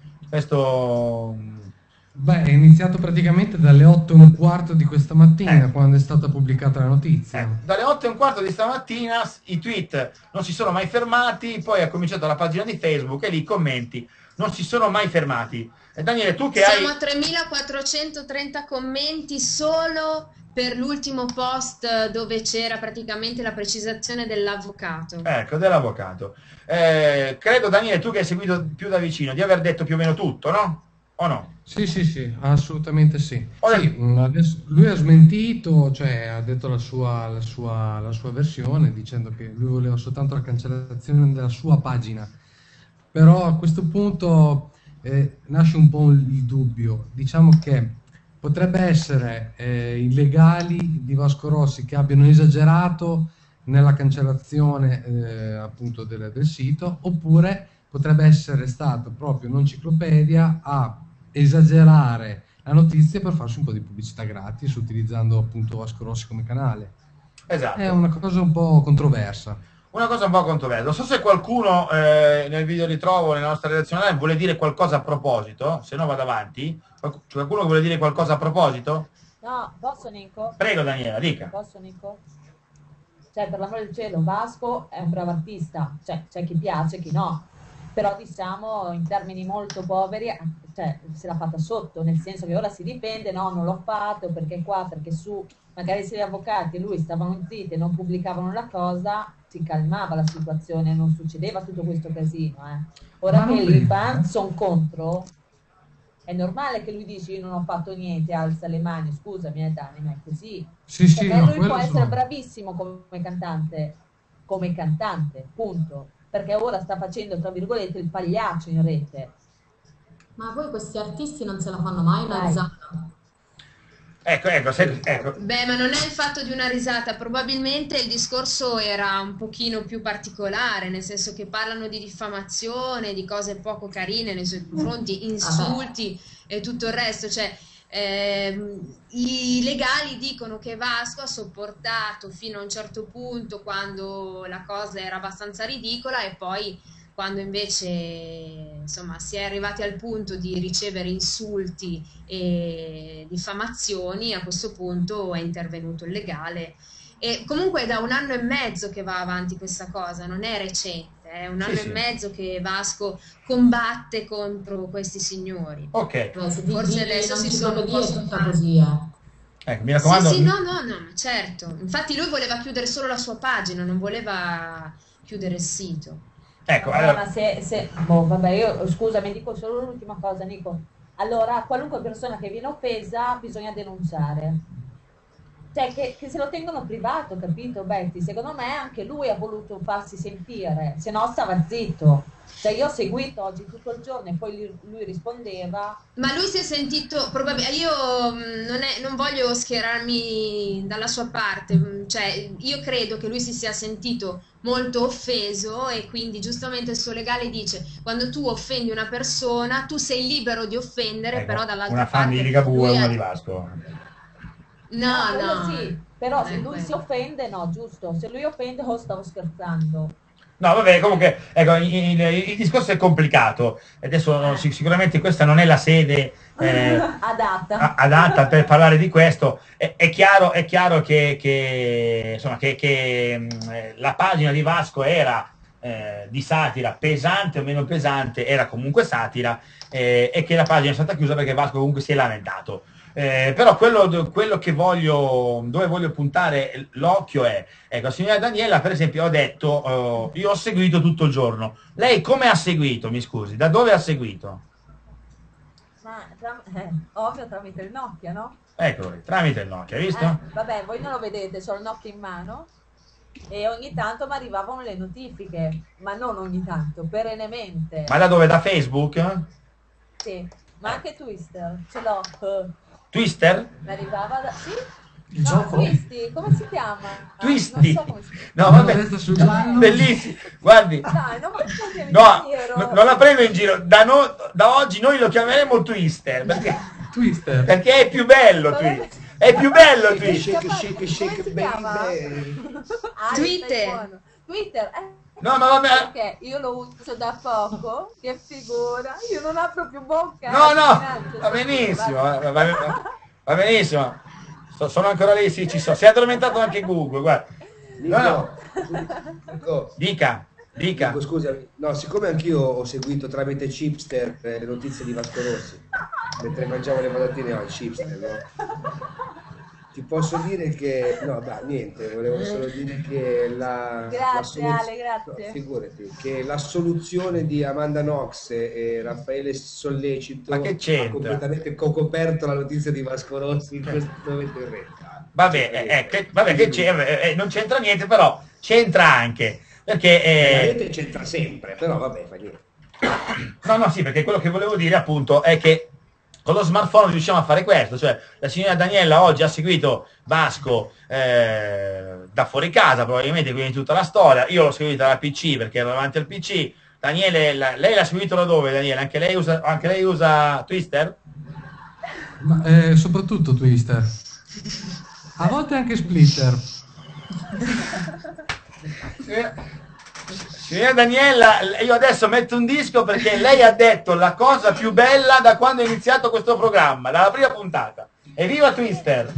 questo Beh, è iniziato praticamente dalle otto e un quarto di questa mattina, Eh. quando è stata pubblicata la notizia. Eh, dalle otto e un quarto di stamattina i tweet non si sono mai fermati, poi ha cominciato la pagina di Facebook e lì i commenti non si sono mai fermati. E Daniele, tu che Siamo hai... a tremilaquattrocentotrenta commenti solo per l'ultimo post dove c'era praticamente la precisazione dell'avvocato. Ecco, dell'avvocato. Eh, credo, Daniele, tu che hai seguito più da vicino, di aver detto più o meno tutto, no? O no? Sì, sì, sì, assolutamente sì. Ora- Sì, mh, adesso- lui ha smentito, cioè ha detto la sua, la sua, la sua versione, dicendo che lui voleva soltanto la cancellazione della sua pagina. Però a questo punto eh, nasce un po' il dubbio. Diciamo che potrebbe essere eh, i legali di Vasco Rossi che abbiano esagerato nella cancellazione eh, appunto del, del sito, oppure potrebbe essere stato proprio Non Ciclopedia a esagerare la notizia per farsi un po' di pubblicità gratis utilizzando appunto Vasco Rossi come canale. Esatto. È una cosa un po' controversa. Una cosa un po' controversa. Non so se qualcuno eh, nel video ritrovo, nella nostra redazione live, vuole dire qualcosa a proposito, se no vado avanti. Qualc- C'è qualcuno che vuole dire qualcosa a proposito? No, posso Nico? Prego Daniela, dica. Posso Nico? Cioè, per l'amore del cielo, Vasco è un bravo artista, cioè c'è chi piace, chi no. Però diciamo in termini molto poveri, cioè se l'ha fatta sotto, nel senso che ora si difende, no, non l'ho fatto perché qua, perché su, magari se gli avvocati e lui stavano zitti e non pubblicavano la cosa, si calmava la situazione, non succedeva tutto questo casino. Eh. Ora Ma che non i credo. fan sono contro, è normale che lui dice io non ho fatto niente, alza le mani, scusami eh, Dani, ma è così. Sì, sì, Perché no, lui quello può essere sono- bravissimo come cantante, come cantante, punto. Perché ora sta facendo, tra virgolette, il pagliaccio in rete. Ma poi questi artisti non se la fanno mai una Dai. risata. Ecco, ecco, se, ecco. Beh, ma non è il fatto di una risata, probabilmente il discorso era un pochino più particolare, nel senso che parlano di diffamazione, di cose poco carine nei suoi confronti, insulti e tutto il resto, cioè ehm, i legali dicono che Vasco ha sopportato fino a un certo punto quando la cosa era abbastanza ridicola e poi quando invece insomma si è arrivati al punto di ricevere insulti e diffamazioni, a questo punto è intervenuto il legale. E comunque è da un anno e mezzo che va avanti questa cosa, non è recente, è un anno Sì, e sì. mezzo che Vasco combatte contro questi signori. Ok. Forse adesso si sono un po' tutta così, eh. Ecco, mi raccomando. Sì, sì, no, no, no, certo. Infatti lui voleva chiudere solo la sua pagina, non voleva chiudere il sito. Ecco, Vabbè, allora, ma se, se boh, vabbè, io scusami, dico solo l'ultima cosa, Nico. Allora, qualunque persona che viene offesa bisogna denunciare. Cioè, che, che se lo tengono privato, capito, Betty? Secondo me anche lui ha voluto farsi sentire, se no stava zitto. Cioè, io ho seguito oggi tutto il giorno e poi lui, lui rispondeva. Ma lui si è sentito, probabilmente, io mh, non, è, non voglio schierarmi dalla sua parte, mh, cioè io credo che lui si sia sentito molto offeso e quindi giustamente il suo legale dice quando tu offendi una persona tu sei libero di offendere, ecco, però dall'altra una fan parte di Ligabue e lui una ha- di Vasco. No, quello no, sì, però se Eh, lui quello. si offende, no, giusto. Se lui offende, oh, stavo scherzando. No, vabbè, comunque, ecco, il, il- il discorso è complicato. Adesso sic- sicuramente questa non è la sede eh, Adatta. a- adatta per parlare di questo. È, è chiaro, è chiaro che, che, insomma, che, che, mh, eh, la pagina di Vasco era eh, di satira, pesante o meno pesante, era comunque satira, eh, e che la pagina è stata chiusa perché Vasco comunque si è lamentato. Eh, però quello, quello che voglio, dove voglio puntare l'occhio è, ecco, la signora Daniela per esempio ha detto, eh, io ho seguito tutto il giorno. Lei come ha seguito, mi scusi, da dove ha seguito? Ma tra- eh, ovvio tramite il Nokia, no? Eccolo, tramite il Nokia, hai visto? Eh, vabbè, voi non lo vedete, ho il Nokia in mano e ogni tanto mi arrivavano le notifiche, ma non ogni tanto, perennemente. Ma da dove? Da Facebook? Sì, ma anche Twister, ce l'ho. eh. Twister? Mi arrivava da... Sì? Il No, gioco? Twisty, come si chiama? Ah, Twisty? non so come si chiama. No, Una vabbè, testa sul giallo. bellissimo, guardi. Dai, non mi prendere in No, giro. no, non la prendo in giro, da, no- da oggi noi lo chiameremo Twister, perché, Twister. perché è più bello Twister, è più bello Twister. Shake, shake, shake, Come si baby. chiama? Ah, Twitter. stai buono. Twitter, eh. No, ma vabbè. Perché io lo uso da poco, che figura, io non apro più bocca. No, eh, no, finanza, va scusa, benissimo, va- va, va- va benissimo. So- sono ancora lì, sì, ci sono. Si è addormentato anche Google, guarda. No, no, Nico, dica, dica. Nico, scusa, no, siccome anch'io ho seguito tramite Chipster eh, le notizie di Vasco Rossi, mentre mangiavo le patatine al Chipster, no? Ti posso dire che, no, dai, niente, volevo solo dire che la, Grazie, la soluz- Ale, grazie. no, figurati, che la soluzione di Amanda Knox e Raffaele Sollecito Ma che c'entra? ha completamente co- coperto la notizia di Vasco Rossi in questo momento in realtà. Vabbè, eh, eh, che, vabbè che c'è, eh, eh, non c'entra niente, però c'entra anche. Perché... eh, La rete c'entra sempre, però vabbè, fa niente. No, no, sì, perché quello che volevo dire appunto è che con lo smartphone riusciamo a fare questo, cioè la signora Daniela oggi ha seguito Vasco eh, da fuori casa, probabilmente, quindi tutta la storia, io l'ho seguita dal P C perché ero davanti al P C, Daniele, la- lei l'ha seguito da dove Daniele? Anche lei usa, anche lei usa Twister? Ma, eh, soprattutto Twister. A volte anche Splitter. Signora Daniela, io adesso metto un disco perché lei ha detto la cosa più bella da quando è iniziato questo programma, dalla prima puntata. Evviva Twister!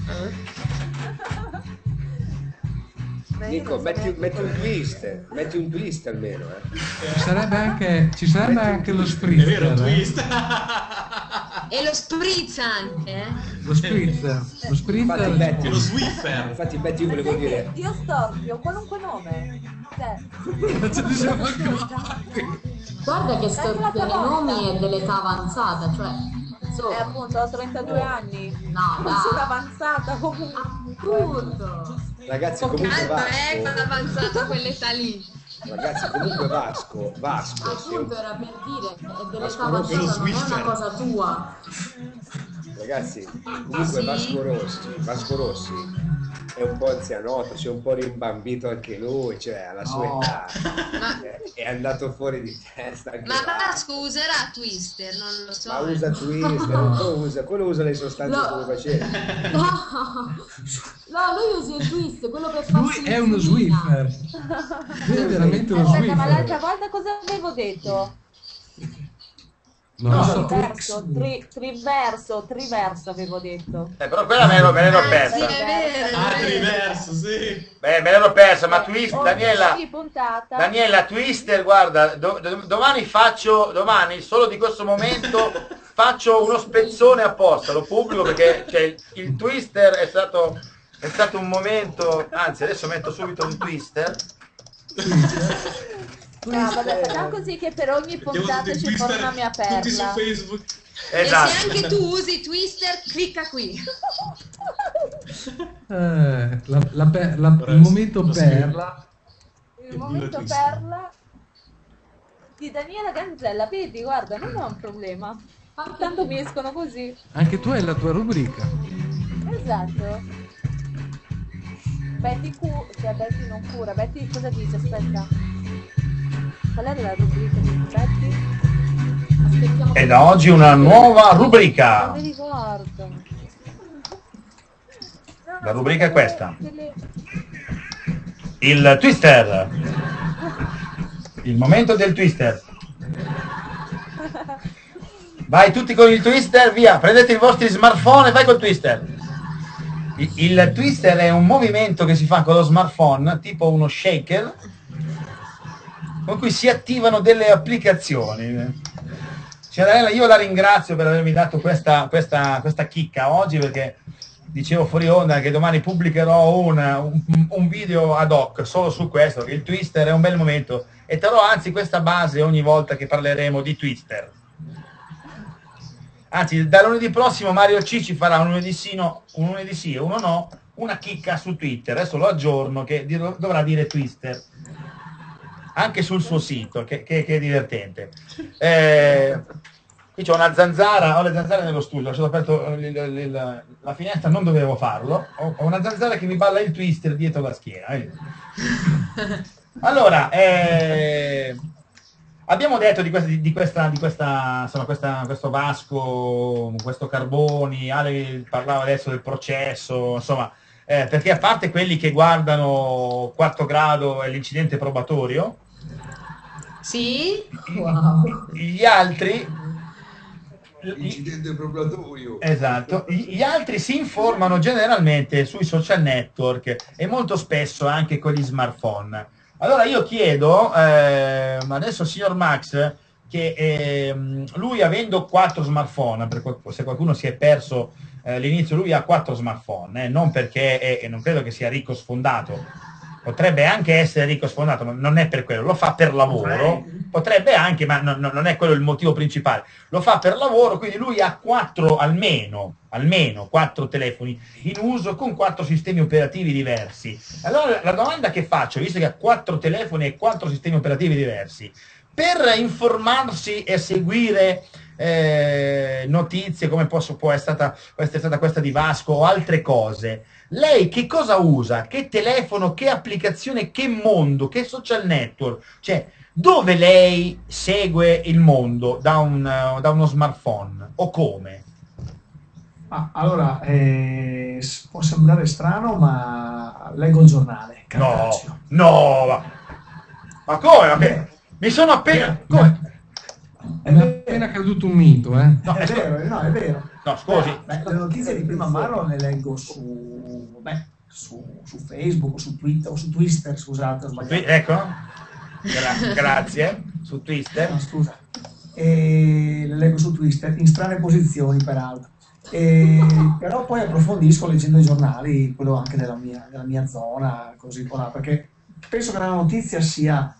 Nico, metti, metti un twist, metti un twist almeno, eh. Ci sarebbe anche, ci sarebbe anche lo È spritzer. vero, eh. twist. E lo spritz anche, eh? Lo spritzer. Lo Infatti, spritzer. Betty, E lo Swiffer. infatti Betty, io volevo dire, Dio storpio, qualunque nome. Cioè, Ce ne siamo accorti. Guarda che storpiare i nomi è dell'età avanzata, cioè e insomma, appunto ho trentadue anni. no, Non sono dai, avanzata comunque. appunto. ragazzi, comunque Calma, eh, quando è Vasco, avanzato a quell'età lì. ragazzi, comunque Vasco, Vasco, se- Appunto era per dire, è dell'età Ascolta, lo avanzata, non è una Swiffer. cosa tua. Ragazzi, comunque Sì. Vasco Rossi, Vasco Rossi è un po' anzianotto, si è un po' rimbambito anche lui, cioè alla sua No. età Ma, è, è andato fuori di testa anche ma là. Vasco userà Twister, non lo so. Ma eh. usa Twister, un po' usa, quello usa le sostanze No. stupefacenti. No, no, lui usa il twist, quello per farsi Lui è uno l'insulina. Swiffer. Lui è veramente uno Aspetta, ma l'altra Swiffer. volta cosa avevo detto? Non lo so. Triverso, tri, triverso, triverso avevo detto. Eh, però quella me l'ero, me l'ero Ah, sì, persa. è vero. Ah, è vero. triverso, sì. Beh, me l'ero persa, ma Twist, Ogni- Daniela, ogni puntata. Daniela, Twister, guarda, do- do- domani faccio, domani, solo di questo momento, faccio uno spezzone apposta, lo pubblico perché cioè, il, il Twister è stato, è stato un momento, anzi adesso metto subito un Twister. No, vabbè, facciamo così che per ogni puntata tutti ci Twister, porta una mia tutti su perla. Facebook. E Esatto. se anche tu usi Twister, clicca qui. Eh, la- la per- la- Dovrei- il momento lo scrivo. perla. Il momento perla di Daniela Ganzella, vedi, guarda, non è un problema. Tanto mi escono così. Anche tu hai la tua rubrica. Esatto. Betty cu- cioè Betty non cura. Betty cosa dice? Aspetta. Qual è la rubrica di Betty? Aspettiamo. E da oggi una nuova Non rubrica. mi ricordo. No, La rubrica è questa. delle- Il Twister. Il momento del Twister. Vai tutti con il Twister, via, prendete i vostri smartphone e vai col Twister. Il, il Twister è un movimento che si fa con lo smartphone, tipo uno shaker, con cui si attivano delle applicazioni. Ciarella, io la ringrazio per avermi dato questa, questa, questa chicca oggi, perché dicevo fuori onda che domani pubblicherò un, un, un video ad hoc solo su questo, che il Twister è un bel momento, e terrò anzi questa base ogni volta che parleremo di Twister. Anzi, da lunedì prossimo Mario C ci farà un lunedì sì, no, un lunedì sì e uno no, una chicca su Twitter. Adesso lo aggiorno che dir- dovrà dire Twister anche sul suo sito, che, che- che è divertente. Eh, qui c'ho una zanzara, ho le zanzare nello studio, ho lasciato aperto il- il- il- la finestra, non dovevo farlo. Ho, ho una zanzara che mi balla il Twister dietro la schiena. vedi? Allora, eh, abbiamo detto di questa, di, di questa, di questa, insomma, questa, questo Vasco, questo Carboni, Ale parlava adesso del processo, insomma, eh, perché a parte quelli che guardano quarto grado e l'incidente probatorio, Sì? Wow. gli altri, Incidente probatorio. esatto, gli gli altri si informano generalmente sui social network e molto spesso anche con gli smartphone. Allora io chiedo, eh, adesso al signor Max, che ehm, lui avendo quattro smartphone, per qual- se qualcuno si è perso eh, l'inizio, lui ha quattro smartphone, eh, non perché, è- e non credo che sia ricco sfondato, potrebbe anche essere ricco sfondato, ma non è per quello, lo fa per lavoro, potrebbe anche, ma no- no- non è quello il motivo principale, lo fa per lavoro, quindi lui ha quattro, almeno, almeno quattro telefoni in uso con quattro sistemi operativi diversi. Allora la domanda che faccio, visto che ha quattro telefoni e quattro sistemi operativi diversi, per informarsi e seguire eh, notizie come posso, può, essere stata, può essere stata questa di Vasco o altre cose, lei che cosa usa? Che telefono, che applicazione, che mondo, che social network? Cioè, dove lei segue il mondo da, un, eh, da uno smartphone o come? Ah, allora, eh, s- può sembrare strano, ma leggo il giornale. No, cartaceo. no, ma, ma come? Ma che- mi sono appena... Come? È appena caduto un mito, eh. No, È eh, scu- vero, no, è vero. no, scusi. Beh, le notizie di prima mano le leggo su, beh, su, su Facebook, o su Twitter, o su Twitter, scusate, ho sbagliato. Qui- ecco, Gra- grazie, su Twitter. No, scusa. E le leggo su Twitter, in strane posizioni peraltro. E, però poi approfondisco leggendo i giornali, quello anche della mia, della mia zona, così qua, perché penso che la notizia sia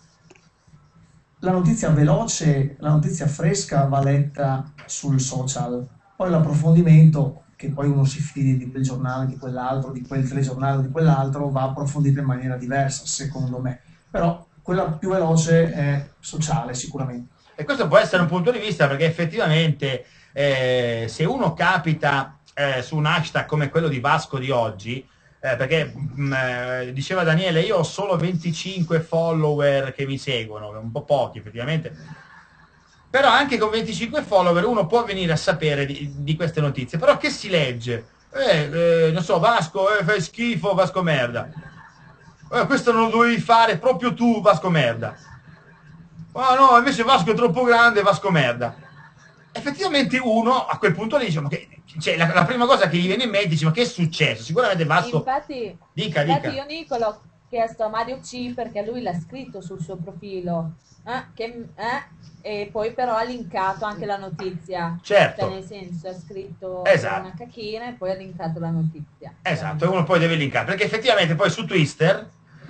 la notizia veloce, la notizia fresca va letta sul social, poi l'approfondimento, che poi uno si fidi di quel giornale, di quell'altro, di quel telegiornale o di quell'altro, va approfondito in maniera diversa, secondo me. Però quella più veloce è sociale, sicuramente. E questo può essere un punto di vista, perché effettivamente eh, se uno capita eh, su un hashtag come quello di Vasco di oggi, eh, perché mh, eh, diceva Daniele, io ho solo venticinque follower che mi seguono, un po' pochi effettivamente, però anche con venticinque follower uno può venire a sapere di, di queste notizie. Però che si legge? Eh, eh, non so, Vasco, eh, fai schifo, Vasco merda. Eh, questo non lo dovevi fare proprio tu, Vasco merda. Oh no, invece Vasco è troppo grande, Vasco merda. Effettivamente uno a quel punto lì dice, ma che, cioè, la, la prima cosa che gli viene in mente dice, ma che è successo? Sicuramente Vasco... Infatti, dica, infatti dica. io Nicolo ho chiesto a Mario C perché lui l'ha scritto sul suo profilo, eh, che, eh, e poi però ha linkato anche la notizia. Certo. Cioè nel senso ha scritto Esatto. una cacchina e poi ha linkato la notizia. Esatto, e uno poi deve linkare, perché effettivamente poi su Twitter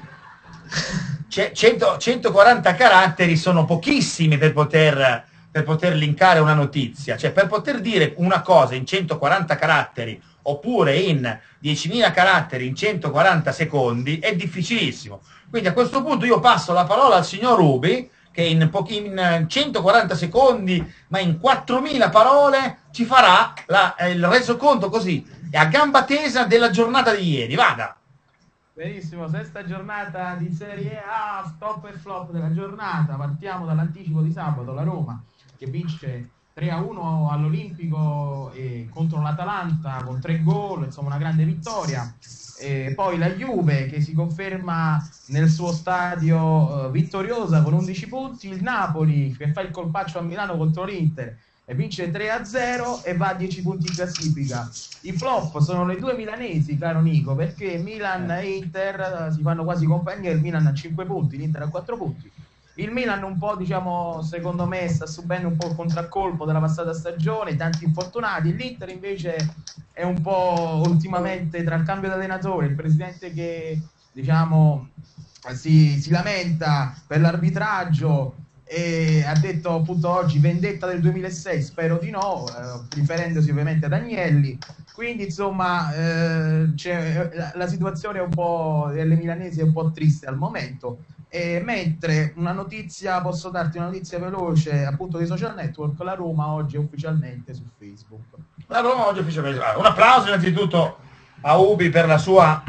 cento, centoquaranta caratteri sono pochissimi per poter, per poter linkare una notizia, cioè per poter dire una cosa in centoquaranta caratteri oppure in diecimila caratteri in centoquaranta secondi è difficilissimo. Quindi a questo punto io passo la parola al signor Rubi, che in, pochi, in centoquaranta secondi, ma in quattromila parole, ci farà la, eh, il resoconto così, e a gamba tesa della giornata di ieri. Vada! Benissimo, sesta giornata di Serie A, stop e flop della giornata. Partiamo dall'anticipo di sabato, la Roma che vince tre a uno all'Olimpico e contro l'Atalanta con tre gol, insomma una grande vittoria. E poi la Juve che si conferma nel suo stadio uh, vittoriosa con undici punti, il Napoli che fa il colpaccio a Milano contro l'Inter e vince tre a zero e va a dieci punti in classifica. I flop sono le due milanesi, caro Nico, perché Milan e Inter uh, si fanno quasi compagnia, il Milan ha cinque punti, l'Inter ha quattro punti. Il Milan un po', diciamo, secondo me sta subendo un po' il contraccolpo della passata stagione, tanti infortunati. L'Inter invece è un po' ultimamente tra il cambio di allenatore, il presidente che, diciamo, si, si lamenta per l'arbitraggio e ha detto appunto oggi vendetta del duemilasei, spero di no, eh, riferendosi ovviamente ad Agnelli. Quindi insomma eh, c'è, la, la situazione è un po' delle milanesi è un po' triste al momento. E mentre una notizia, posso darti una notizia veloce appunto dei social network, la Roma oggi è ufficialmente su Facebook. La Roma oggi è ufficialmente. Un applauso innanzitutto a Ubi per la sua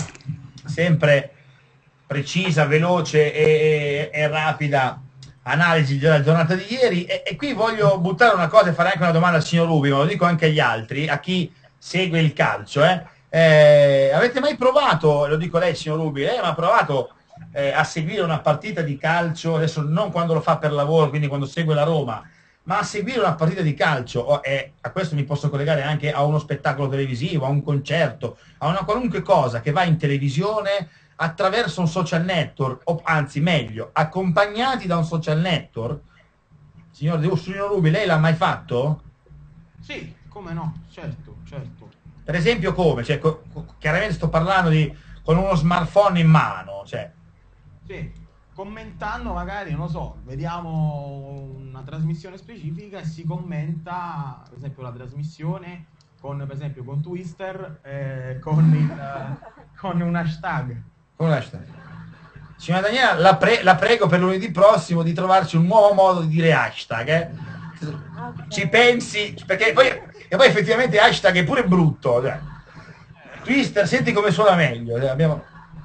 sempre precisa, veloce e, e, e rapida analisi della giornata di ieri. E, e qui voglio buttare una cosa e fare anche una domanda al signor Ubi, ma lo dico anche agli altri, a chi segue il calcio. Eh. Eh, avete mai provato, lo dico a lei signor Ubi, lei ha provato Eh, a seguire una partita di calcio, adesso non quando lo fa per lavoro, quindi quando segue la Roma, ma a seguire una partita di calcio, o, eh, a questo mi posso collegare anche a uno spettacolo televisivo, a un concerto, a una qualunque cosa che va in televisione attraverso un social network, o anzi meglio, accompagnati da un social network. Signor, signor Rubi, lei l'ha mai fatto? Sì, come no, certo, certo. Per esempio come? Cioè, co- co- chiaramente sto parlando di con uno smartphone in mano, cioè. Sì, commentando magari, non lo so, vediamo una trasmissione specifica e si commenta, per esempio, la trasmissione con, per esempio, con Twister, eh, con, il, con un hashtag. Con un hashtag. Signora Daniela, la, pre- la prego per lunedì prossimo di trovarci un nuovo modo di dire hashtag, eh? Ci pensi, perché poi, e poi effettivamente hashtag è pure brutto, cioè. Twister, senti come suona meglio. Abbiamo...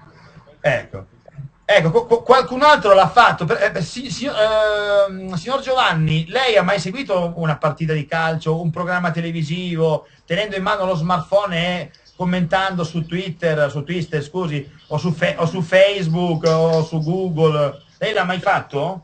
Ecco, ecco qu- qualcun altro l'ha fatto. Per, eh, si, si, eh, signor Giovanni, lei ha mai seguito una partita di calcio, un programma televisivo, tenendo in mano lo smartphone e commentando su Twitter, su Twitter, scusi, o su, fe- o su Facebook o su Google? Lei l'ha mai fatto?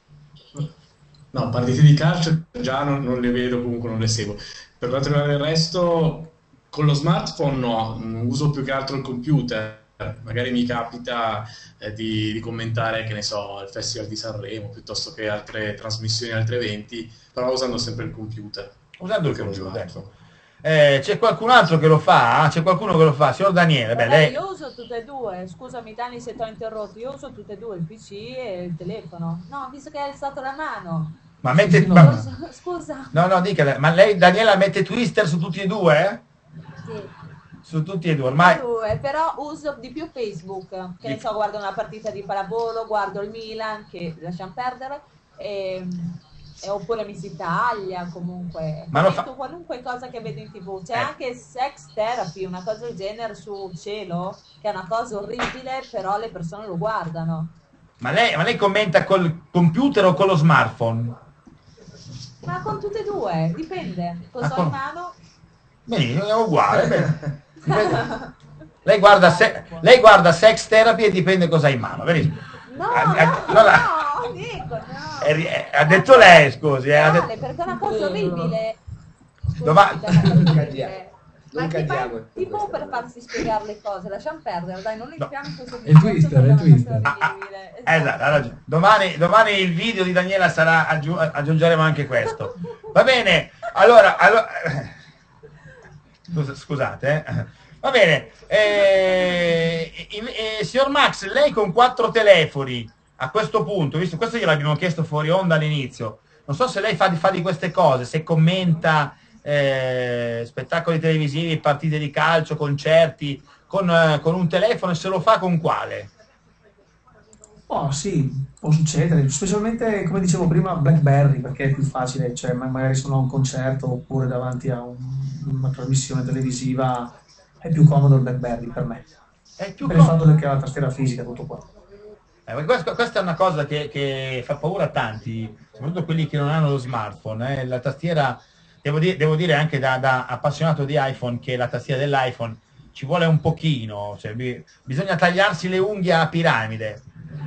No, partite di calcio già non, non le vedo, comunque non le seguo. Per quanto riguarda il resto, con lo smartphone no, uso più che altro il computer. Magari mi capita eh, di, di commentare, che ne so, il Festival di Sanremo piuttosto che altre trasmissioni, altri eventi, però usando sempre il computer. Usando il computer. Eh, c'è qualcun altro che lo fa? C'è qualcuno che lo fa? Signor Daniele, beh, Vabbè, lei... io uso tutte e due, scusami Dani se ti ho interrotto, io uso tutte e due, il P C e il telefono. No, visto che hai alzato la mano. Ma mette... Scusa, ma... scusa. No, no, dica, ma lei, Daniela, mette Twister su tutti e due? Eh? Sì. Su tutti e due, ormai... Due, però uso di più Facebook, che ne so, guardo una partita di pallavolo, guardo il Milan, che lasciamo perdere, e, E oppure mi si taglia, comunque. Ma lo Commento fa- qualunque cosa che vedo in tv. C'è Eh. anche sex therapy, una cosa del genere sul cielo, che è una cosa orribile, però le persone lo guardano. Ma lei, ma lei commenta col computer o con lo smartphone? Ma con tutte e due, dipende. Cosa Ah, ho con- in mano? Benissimo, è uguale. bene. Dipende. Lei guarda, se- lei guarda sex therapy e dipende cosa ha in mano. Benissimo. No, Ah, ah, no, allora- no, Nico, no. È ri- è- ha detto lei, scusi. eh, ha detto- Vale, perché è una cosa orribile. Dova- Scusa, è una cosa Non orribile. cadiamo. Ma Non ti fai cadiamo. tipo per farsi spiegare le cose, lasciamo perdere, dai, non entriamo in questo È il twister, è il twister. orribile. Esatto, ha ragione. Domani, domani il video di Daniela sarà, aggiu- aggiungeremo anche questo. Va bene, allora, allora Scus- scusate, eh. Va bene. Eh, il- eh, signor Max, lei con quattro telefoni a questo punto, visto questo gliel'abbiamo chiesto fuori onda all'inizio, non so se lei fa di, fa di queste cose, se commenta eh, spettacoli televisivi, partite di calcio, concerti con, eh, con un telefono, e se lo fa con quale? Oh sì, può succedere, specialmente come dicevo prima BlackBerry, perché è più facile, cioè ma- magari sono a un concerto oppure davanti a un- una trasmissione televisiva, è più comodo il BlackBerry per me. È più Per il comodo. fatto che ha la tastiera fisica, tutto qua. Eh, perché questo- questa è una cosa che, che fa paura a tanti, soprattutto quelli che non hanno lo smartphone. eh. La tastiera, devo, dire, devo dire anche da, da appassionato di iPhone, che la tastiera dell'iPhone ci vuole un pochino, cioè, bi- bisogna tagliarsi le unghie a piramide.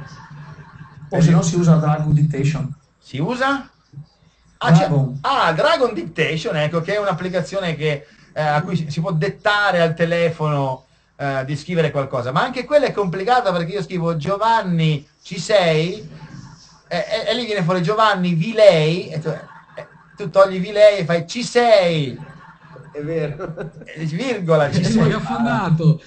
O se no si usa Dragon Dictation. Si usa? Ah, c'è- Dragon. ah, Dragon Dictation, ecco, che è un'applicazione che, eh, a cui si, si può dettare al telefono eh, di scrivere qualcosa, ma anche quella è complicata, perché io scrivo Giovanni ci sei e, e- e lì viene fuori Giovanni vi lei e tu, eh, tu togli vi lei e fai ci sei, È vero. e dici, virgola ci E sei. sei affondato.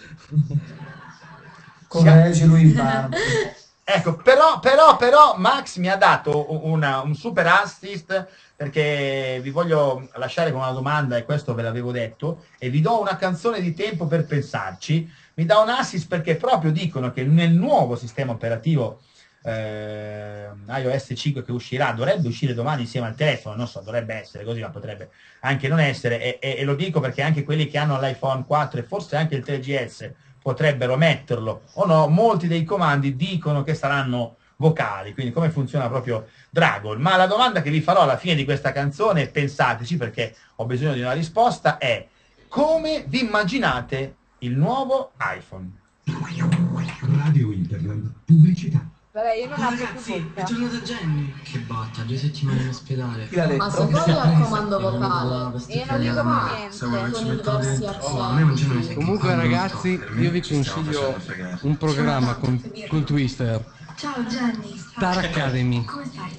Correggi lui impara. Ecco, però, però, però Max mi ha dato una- un super assist, perché vi voglio lasciare con una domanda, e questo ve l'avevo detto, e vi do una canzone di tempo per pensarci. Mi dà un assist perché proprio dicono che nel nuovo sistema operativo eh, iOS cinque che uscirà, dovrebbe uscire domani insieme al telefono, non so, dovrebbe essere così, ma potrebbe anche non essere, e, e- e lo dico perché anche quelli che hanno l'iPhone quattro e forse anche il tre G S potrebbero metterlo o no, molti dei comandi dicono che saranno vocali, quindi come funziona proprio Dragon. Ma la domanda che vi farò alla fine di questa canzone, pensateci perché ho bisogno di una risposta, è: come vi immaginate il nuovo iPhone? Radio Interland, pubblicità. Vabbè, io non apro più bocca. tornata Jenny. Che botta, due settimane in ospedale. Chi l'ha detto? Ma se poi è a comando vocale, Io non dico mai niente. con i diversi accenti. Comunque ragazzi, io vi consiglio un programma con, con Twister, Ciao Jenny. Star Academy. Come stai?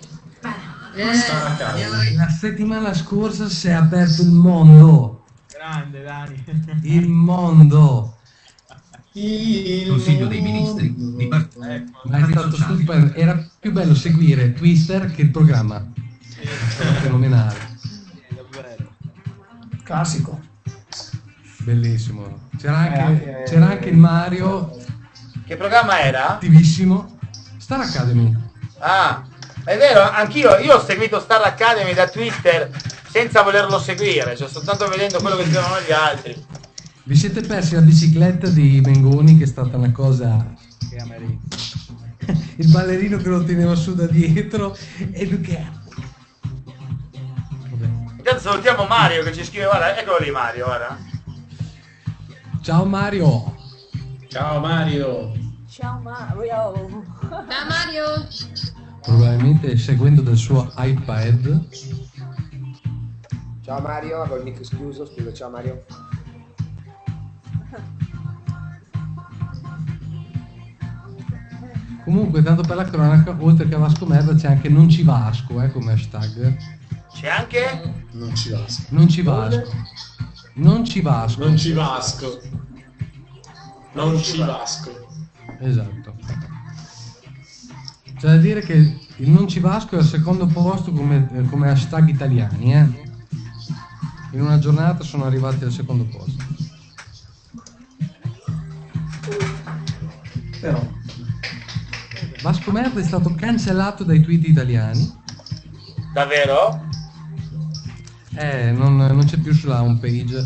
Bene. La settimana scorsa si è aperto il mondo, Grande Dani. il mondo. Consiglio dei ministri di part- Ecco. Ma è stato super, era più bello seguire Twister che il programma. Fenomenale, Davvero. Classico. bellissimo. C'era anche, Eh, anche- c'era anche il Mario, Che programma era? attivissimo. Star Academy. Ah, è vero, anch'io, io ho seguito Star Academy da Twitter senza volerlo seguire, cioè soltanto vedendo quello che scrivono gli altri. Vi siete persi la bicicletta di Mengoni, che è stata una cosa che amerita. Il ballerino che lo teneva su da dietro e lui che... Vabbè. Intanto salutiamo Mario che ci scrive, guarda, eccolo lì Mario, guarda. Ciao Mario. Ciao Mario. Ciao Mario. Ciao Mario. Probabilmente seguendo del suo iPad. Ciao Mario, avevo il mic escluso, scusa, ciao Mario. Comunque, tanto per la cronaca, oltre che a Vasco Merda c'è anche Non ci Vasco, eh, come hashtag. C'è anche? Non ci vasco. Non ci Vasco. Non ci Vasco. Non ci vasco. Non ci vasco. Esatto. C'è da dire che il Non ci Vasco è al secondo posto come, eh, come hashtag italiani, eh. In una giornata sono arrivati al secondo posto. Però Vasco Merda è stato cancellato dai tweet italiani Davvero? Eh, non, non c'è più sulla home page.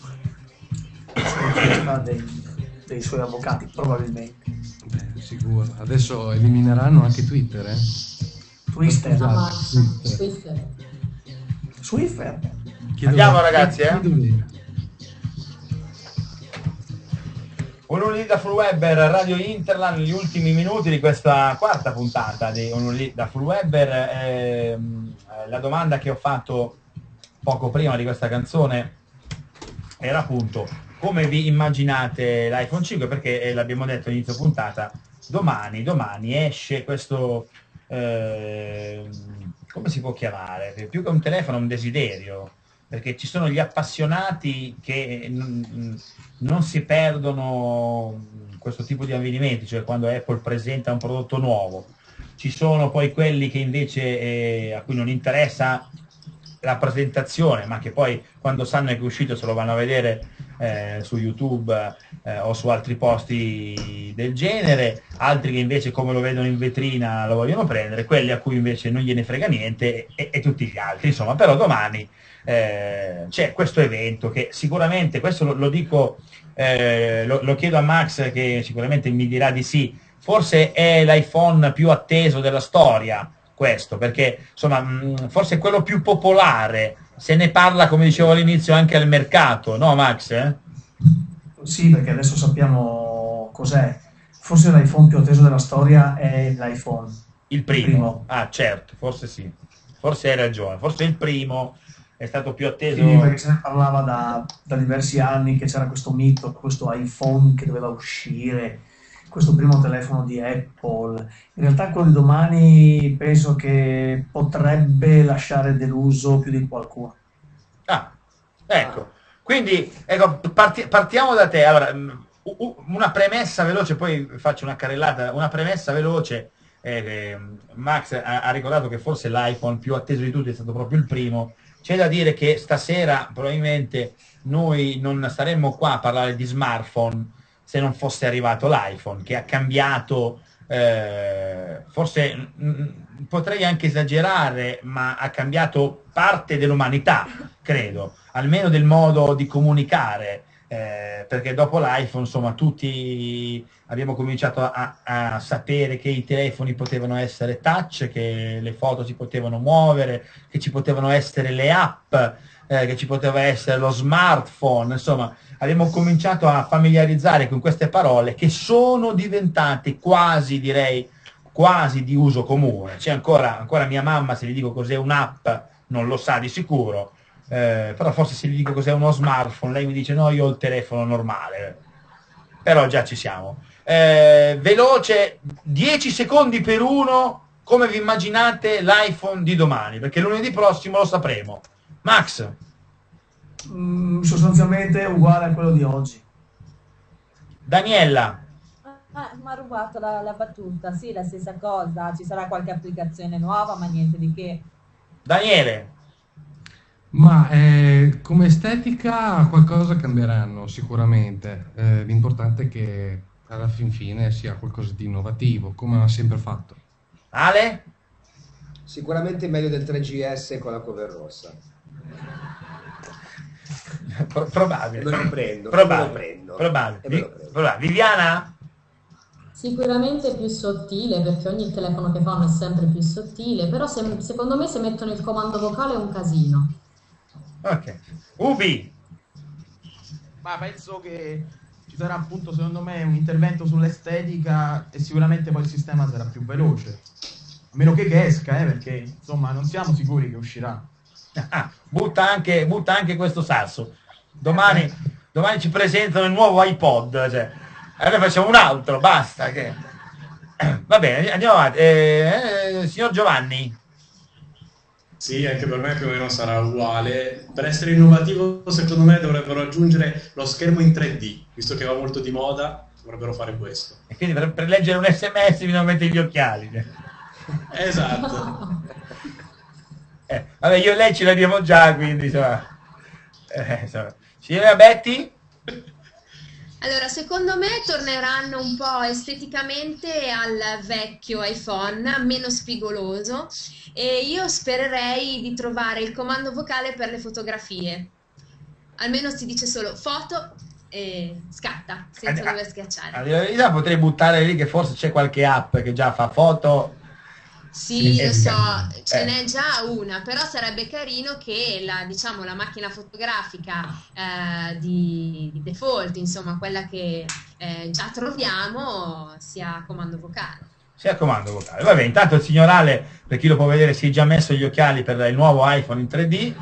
Dei, dei suoi avvocati, probabilmente. Beh, sicuro. Adesso elimineranno anche Twitter, eh? Twister. Scusate, Ah, Twitter. Twitter. Swiffer. Chi Andiamo dov'è? ragazzi, eh? Chi dov'è? Un lunedì da Full Webber, Radio Interland, gli ultimi minuti di questa quarta puntata di Un lunedì da Full Webber. Ehm, la domanda che ho fatto poco prima di questa canzone era appunto come vi immaginate l'iPhone cinque, perché eh, l'abbiamo detto all'inizio puntata, domani, domani esce questo, eh, come si può chiamare? Più che un telefono, un desiderio, perché ci sono gli appassionati che non, non si perdono questo tipo di avvenimenti, cioè quando Apple presenta un prodotto nuovo. Ci sono poi quelli che invece eh, a cui non interessa la presentazione, ma che poi quando sanno che è uscito se lo vanno a vedere eh, su YouTube eh, o su altri posti del genere, altri che invece come lo vedono in vetrina lo vogliono prendere, quelli a cui invece non gliene frega niente e, e tutti gli altri. Insomma, però domani eh, c'è questo evento che sicuramente, questo lo, lo dico, eh, lo, lo chiedo a Max che sicuramente mi dirà di sì, forse è l'iPhone più atteso della storia, questo, perché insomma mh, forse è quello più popolare, se ne parla come dicevo all'inizio anche al mercato, no Max? Eh? Sì, perché adesso sappiamo cos'è. Forse l'iPhone più atteso della storia è l'iPhone. Il primo. Il primo. Ah certo, forse sì, forse hai ragione, forse il primo è stato più atteso. Sì, perché se ne parlava da, da diversi anni che c'era questo mito, questo iPhone che doveva uscire, questo primo telefono di Apple. In realtà quello di domani penso che potrebbe lasciare deluso più di qualcuno. Ah, ecco, quindi ecco, parti- partiamo da te. Allora, mh, u- una premessa veloce, poi faccio una carrellata, una premessa veloce. Eh, eh, Max ha, ha ricordato che forse l'iPhone più atteso di tutti è stato proprio il primo. C'è da dire che stasera probabilmente noi non staremmo qua a parlare di smartphone se non fosse arrivato l'iPhone, che ha cambiato, eh, forse mh, potrei anche esagerare, ma ha cambiato parte dell'umanità, credo, almeno del modo di comunicare, eh, perché dopo l'iPhone, insomma, tutti abbiamo cominciato a, a sapere che i telefoni potevano essere touch, che le foto si potevano muovere, che ci potevano essere le app, eh, che ci poteva essere lo smartphone, insomma, abbiamo cominciato a familiarizzare con queste parole che sono diventate quasi, direi, quasi di uso comune. C'è ancora, ancora mia mamma, se gli dico cos'è un'app, non lo sa di sicuro, eh, però forse se gli dico cos'è uno smartphone, lei mi dice no, io ho il telefono normale, però già ci siamo. Eh, veloce, dieci secondi per uno, come vi immaginate l'iPhone di domani? Perché lunedì prossimo lo sapremo. Max? Mm, sostanzialmente uguale a quello di oggi. Daniela? Ah, mi ha rubato la, la battuta, sì, la stessa cosa, ci sarà qualche applicazione nuova, ma niente di che. Daniele? Ma eh, come estetica qualcosa cambieranno sicuramente. Eh, l'importante è che alla fin fine sia qualcosa di innovativo, come ha sempre fatto. Ale? Sicuramente meglio del tre G S con la cover rossa. Pro- probabile. Me lo prendo, Probabile. me lo prendo. Probabile. E me lo Vi- prendo. probabile. Viviana? Sicuramente più sottile, perché ogni telefono che fanno è sempre più sottile, però se- secondo me se mettono il comando vocale è un casino. Ok. Ubi? Ma penso che ci sarà appunto secondo me un intervento sull'estetica e sicuramente poi il sistema sarà più veloce. A meno che, che esca, eh, perché insomma non siamo sicuri che uscirà. Ah, butta anche, butta anche questo sasso. Domani, domani ci presentano il nuovo iPod. Cioè. Allora facciamo un altro, basta. Che... Va bene, andiamo avanti. Eh, eh, signor Giovanni? Sì, anche per me più o meno sarà uguale. Per essere innovativo, secondo me dovrebbero aggiungere lo schermo in tre D, visto che va molto di moda, dovrebbero fare questo. E quindi per, per leggere un sms bisogna mettere gli occhiali. Esatto. Eh, vabbè, io e lei ce l'abbiamo già, quindi insomma. Eh, insomma. Signora Betty? Allora, secondo me torneranno un po' esteticamente al vecchio iPhone, meno spigoloso, e io spererei di trovare il comando vocale per le fotografie. Almeno si dice solo foto e scatta, senza Ah, dover schiacciare. A dire la verità potrei buttare lì che forse c'è qualche app che già fa foto. Sì, e lo so, scatta. ce Eh. n'è già una, però sarebbe carino che la, diciamo, la macchina fotografica eh, di, di default, insomma, quella che eh, già troviamo, sia a comando vocale. Sia a comando vocale. Vabbè, intanto il signor Ale, per chi lo può vedere, si è già messo gli occhiali per il nuovo iPhone in tre D.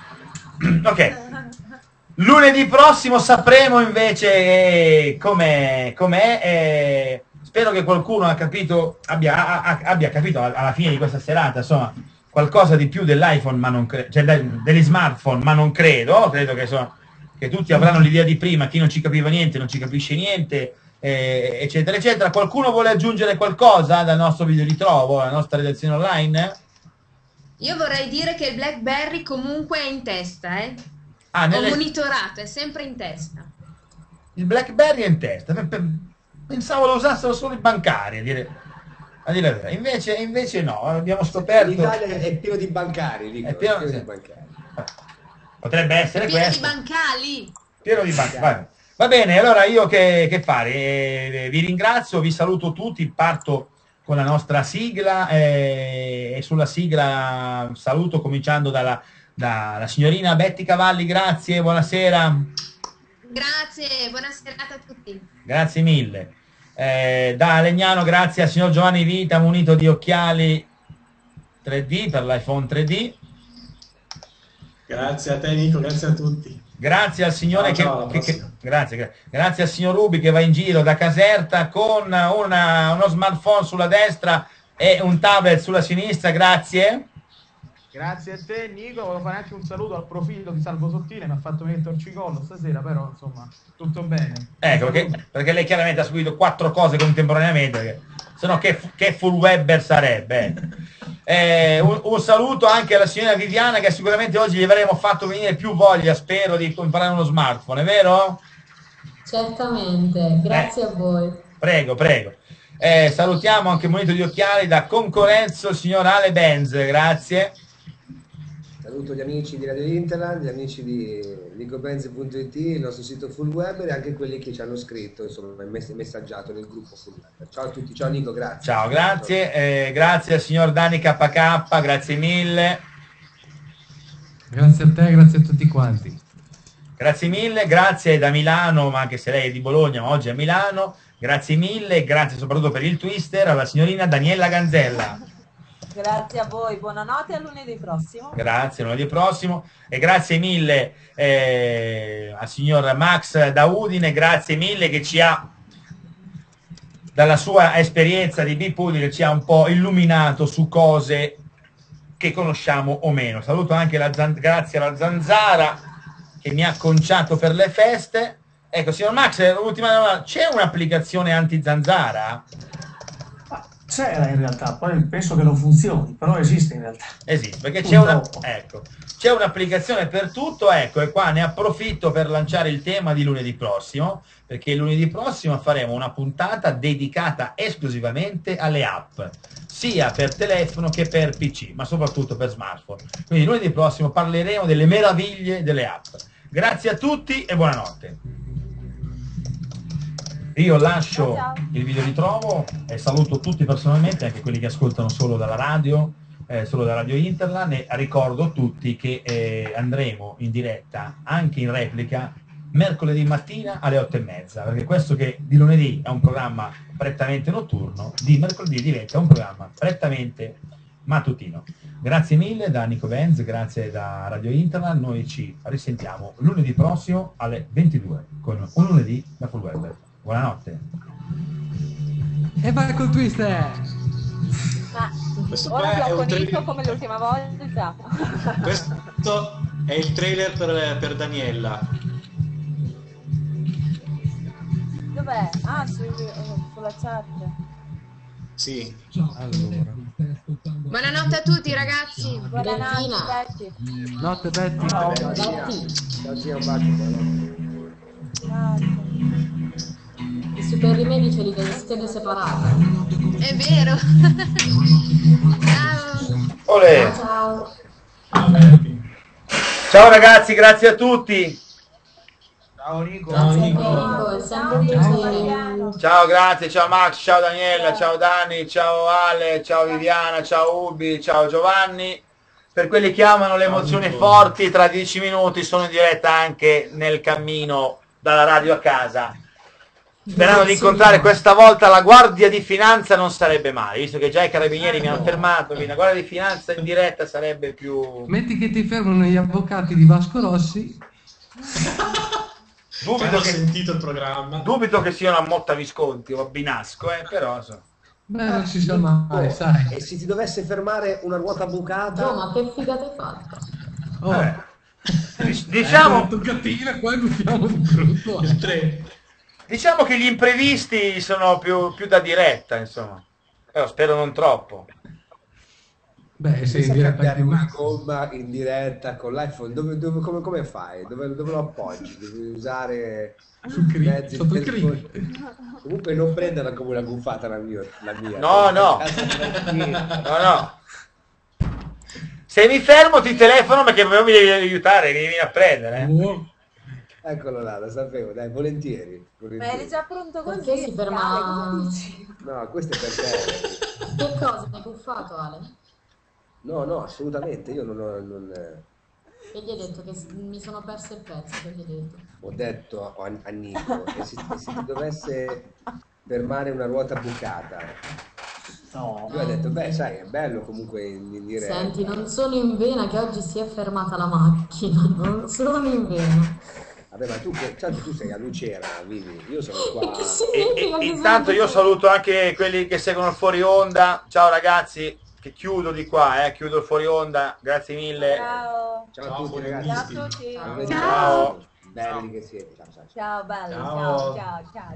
Ok. Lunedì prossimo sapremo invece eh, com'è, com'è eh, spero che qualcuno ha capito, abbia, ha- abbia capito alla fine di questa serata, insomma, qualcosa di più dell'iPhone, ma non credo, cioè dei- degli smartphone, ma non credo, credo che, insomma, che tutti avranno l'idea di prima, chi non ci capiva niente, non ci capisce niente, eh, eccetera, eccetera. Qualcuno vuole aggiungere qualcosa dal nostro video ritrovo, alla nostra redazione online? Io vorrei dire che il BlackBerry comunque è in testa, eh. Ah, Ho nelle- monitorato, è sempre in testa. il BlackBerry è in testa. Pe- pe- Pensavo lo usassero solo i bancari, a dire, a dire la verità. Invece, invece no, abbiamo scoperto. L'Italia è pieno di bancari, dico, È pieno- è pieno sì. di bancari. Potrebbe essere Pieno di questo. bancali. Pieno di bancari. Va, va bene, allora io che, che fare? Eh, vi ringrazio, vi saluto tutti, parto con la nostra sigla eh, e sulla sigla saluto cominciando dalla, dalla signorina Betty Cavalli, grazie, buonasera. Grazie, buona serata a tutti. Grazie mille. Eh, da Legnano, grazie al signor Giovanni Vita, munito di occhiali tre D per l'iPhone tre D. Grazie a te Nico, grazie a tutti. Grazie al signore Ciao, che, ciao, alla che- che- prossima. grazie, gra- grazie al signor Rubi che va in giro da Caserta con una- uno smartphone sulla destra e un tablet sulla sinistra. Grazie. Grazie a te Nico, volevo fare anche un saluto al profilo di Salvo Sottile, mi ha fatto venire il torcicollo stasera, però insomma tutto bene. Ecco, perché, perché lei chiaramente ha seguito quattro cose contemporaneamente, perché sennò che, che full webber sarebbe. Eh, un, un saluto anche alla signora Viviana che sicuramente oggi gli avremo fatto venire più voglia, spero, di comprare uno smartphone, è vero? Certamente, grazie a voi. Prego, prego. Eh, salutiamo anche munito di occhiali da Concorrenzo il signor Ale Benz, grazie. Saluto gli amici di Radio Interland, gli amici di nicobenz punto it, il nostro sito Full Web e anche quelli che ci hanno scritto, insomma, mess- messaggiato nel gruppo Full Web. Ciao a tutti, ciao Nico, grazie. Ciao, grazie. Eh, grazie al signor Dani K K, grazie mille. Grazie a te, grazie a tutti quanti. Grazie mille, grazie da Milano, ma anche se lei è di Bologna, ma oggi è a Milano. Grazie mille, grazie soprattutto per il twister alla signorina Daniela Ganzella. Grazie a voi, buonanotte e a lunedì prossimo. Grazie, lunedì prossimo. E grazie mille eh, al signor Max da Udine, grazie mille che ci ha, dalla sua esperienza di Bip Udine, ci ha un po' illuminato su cose che conosciamo o meno. Saluto anche la Zan- grazie alla Zanzara che mi ha conciato per le feste. Ecco, signor Max, l'ultima domanda, c'è un'applicazione anti-zanzara? C'era in realtà, poi penso che non funzioni, però esiste in realtà. Esiste, perché c'è una, Purtroppo. ecco, c'è un'applicazione per tutto, ecco, e qua ne approfitto per lanciare il tema di lunedì prossimo, perché lunedì prossimo faremo una puntata dedicata esclusivamente alle app, sia per telefono che per P C, ma soprattutto per smartphone. Quindi lunedì prossimo parleremo delle meraviglie delle app. Grazie a tutti e buonanotte. Io lascio Ciao, ciao. il video ritrovo e saluto tutti personalmente, anche quelli che ascoltano solo dalla radio, eh, solo da Radio Interland, e ricordo a tutti che eh, andremo in diretta anche in replica mercoledì mattina alle otto e mezza, perché questo che di lunedì è un programma prettamente notturno, di mercoledì diventa un programma prettamente mattutino. Grazie mille da Nico Benz, grazie da Radio Interland, noi ci risentiamo lunedì prossimo alle ventidue con un lunedì da Full Web. Buonanotte. E vai col twister! Ma Questo ora qua è blocco un Nico trailer, come l'ultima volta. questo è il trailer per, per Daniela. Dov'è? Ah, su- sulla chat. Sì. Allora. Buonanotte a tutti ragazzi. Buonanotte, Betty. Notte Betty. Ciao, Zia. Ciao, Zia, un bacio, buonanotte. Grazie. super rimedi ce li delle schede separate. È vero. Ciao. Olè. Ciao. Ciao ragazzi, grazie a tutti. Ciao Nico. Ciao Grazie Nico. Nico, è sempre un piacere. Ciao, grazie, ciao Max, ciao Daniela, ciao Dani, ciao Ale, ciao Viviana, ciao Ubi, ciao Giovanni. Per quelli che amano le emozioni forti, tra dieci minuti sono in diretta anche nel cammino dalla radio a casa. Sperando di incontrare questa volta la Guardia di Finanza non sarebbe male, visto che già i carabinieri mi hanno fermato, quindi la Guardia di Finanza in diretta sarebbe più... Metti che ti fermano gli avvocati di Vasco Rossi. Dubito Ho che, sentito il programma. dubito che siano a Motta Visconti o a Binasco, eh, però insomma. Beh, non si sa mai, sai. E se ti dovesse fermare una ruota bucata? No, ma che figata hai fatto? Oh. Vabbè. Dic- Diciamo, Eh, cattiva, qua gufiamo di brutto. Il tre. diciamo che gli imprevisti sono più, più da diretta, insomma. Però spero non troppo. Beh, sei in Pensa a diretta cambiare anche una Max. gomma in diretta con l'iPhone, dove, dove- come, come fai? Dove, dove lo appoggi? Devi usare Sul clip, mezzi sotto il telefoni. clip. Comunque non prenderla come una gufata la mia. La mia. No, no. No, no. Se mi fermo ti telefono perché proprio mi devi aiutare, mi devi venire a prendere. eh. Oh. Eccolo là, lo sapevo, dai, volentieri. Ma volentieri. eri già pronto così? Perché si ferma- Ale, cosa dici? No, questo è per te. Che cosa mi hai buffato, Ale? No, no, assolutamente, io non ho, non, eh, Che gli hai detto che s- mi sono perso il pezzo, che gli hai detto? ho detto a, a Nico, e se, e se ti dovesse fermare una ruota bucata, No. lui ha detto, beh, sai, è bello comunque in, in diretta. Senti, non sono in vena che oggi si è fermata la macchina, non sono in vena. Vabbè, ma tu, che- tanto tu sei a Lucera, vivi, io sono qua. Che E, significa e- che intanto sono- io saluto anche quelli che seguono il fuori onda. Ciao ragazzi, che chiudo di qua, eh, chiudo il fuori onda. Grazie mille. Ciao. Ciao a Ciao, tutti fuori ragazzi. Ciao a ondisti. tutti. Ciao. Ciao. Belli che siete, ciao ciao. Ciao belli, Ciao. ciao ciao ciao.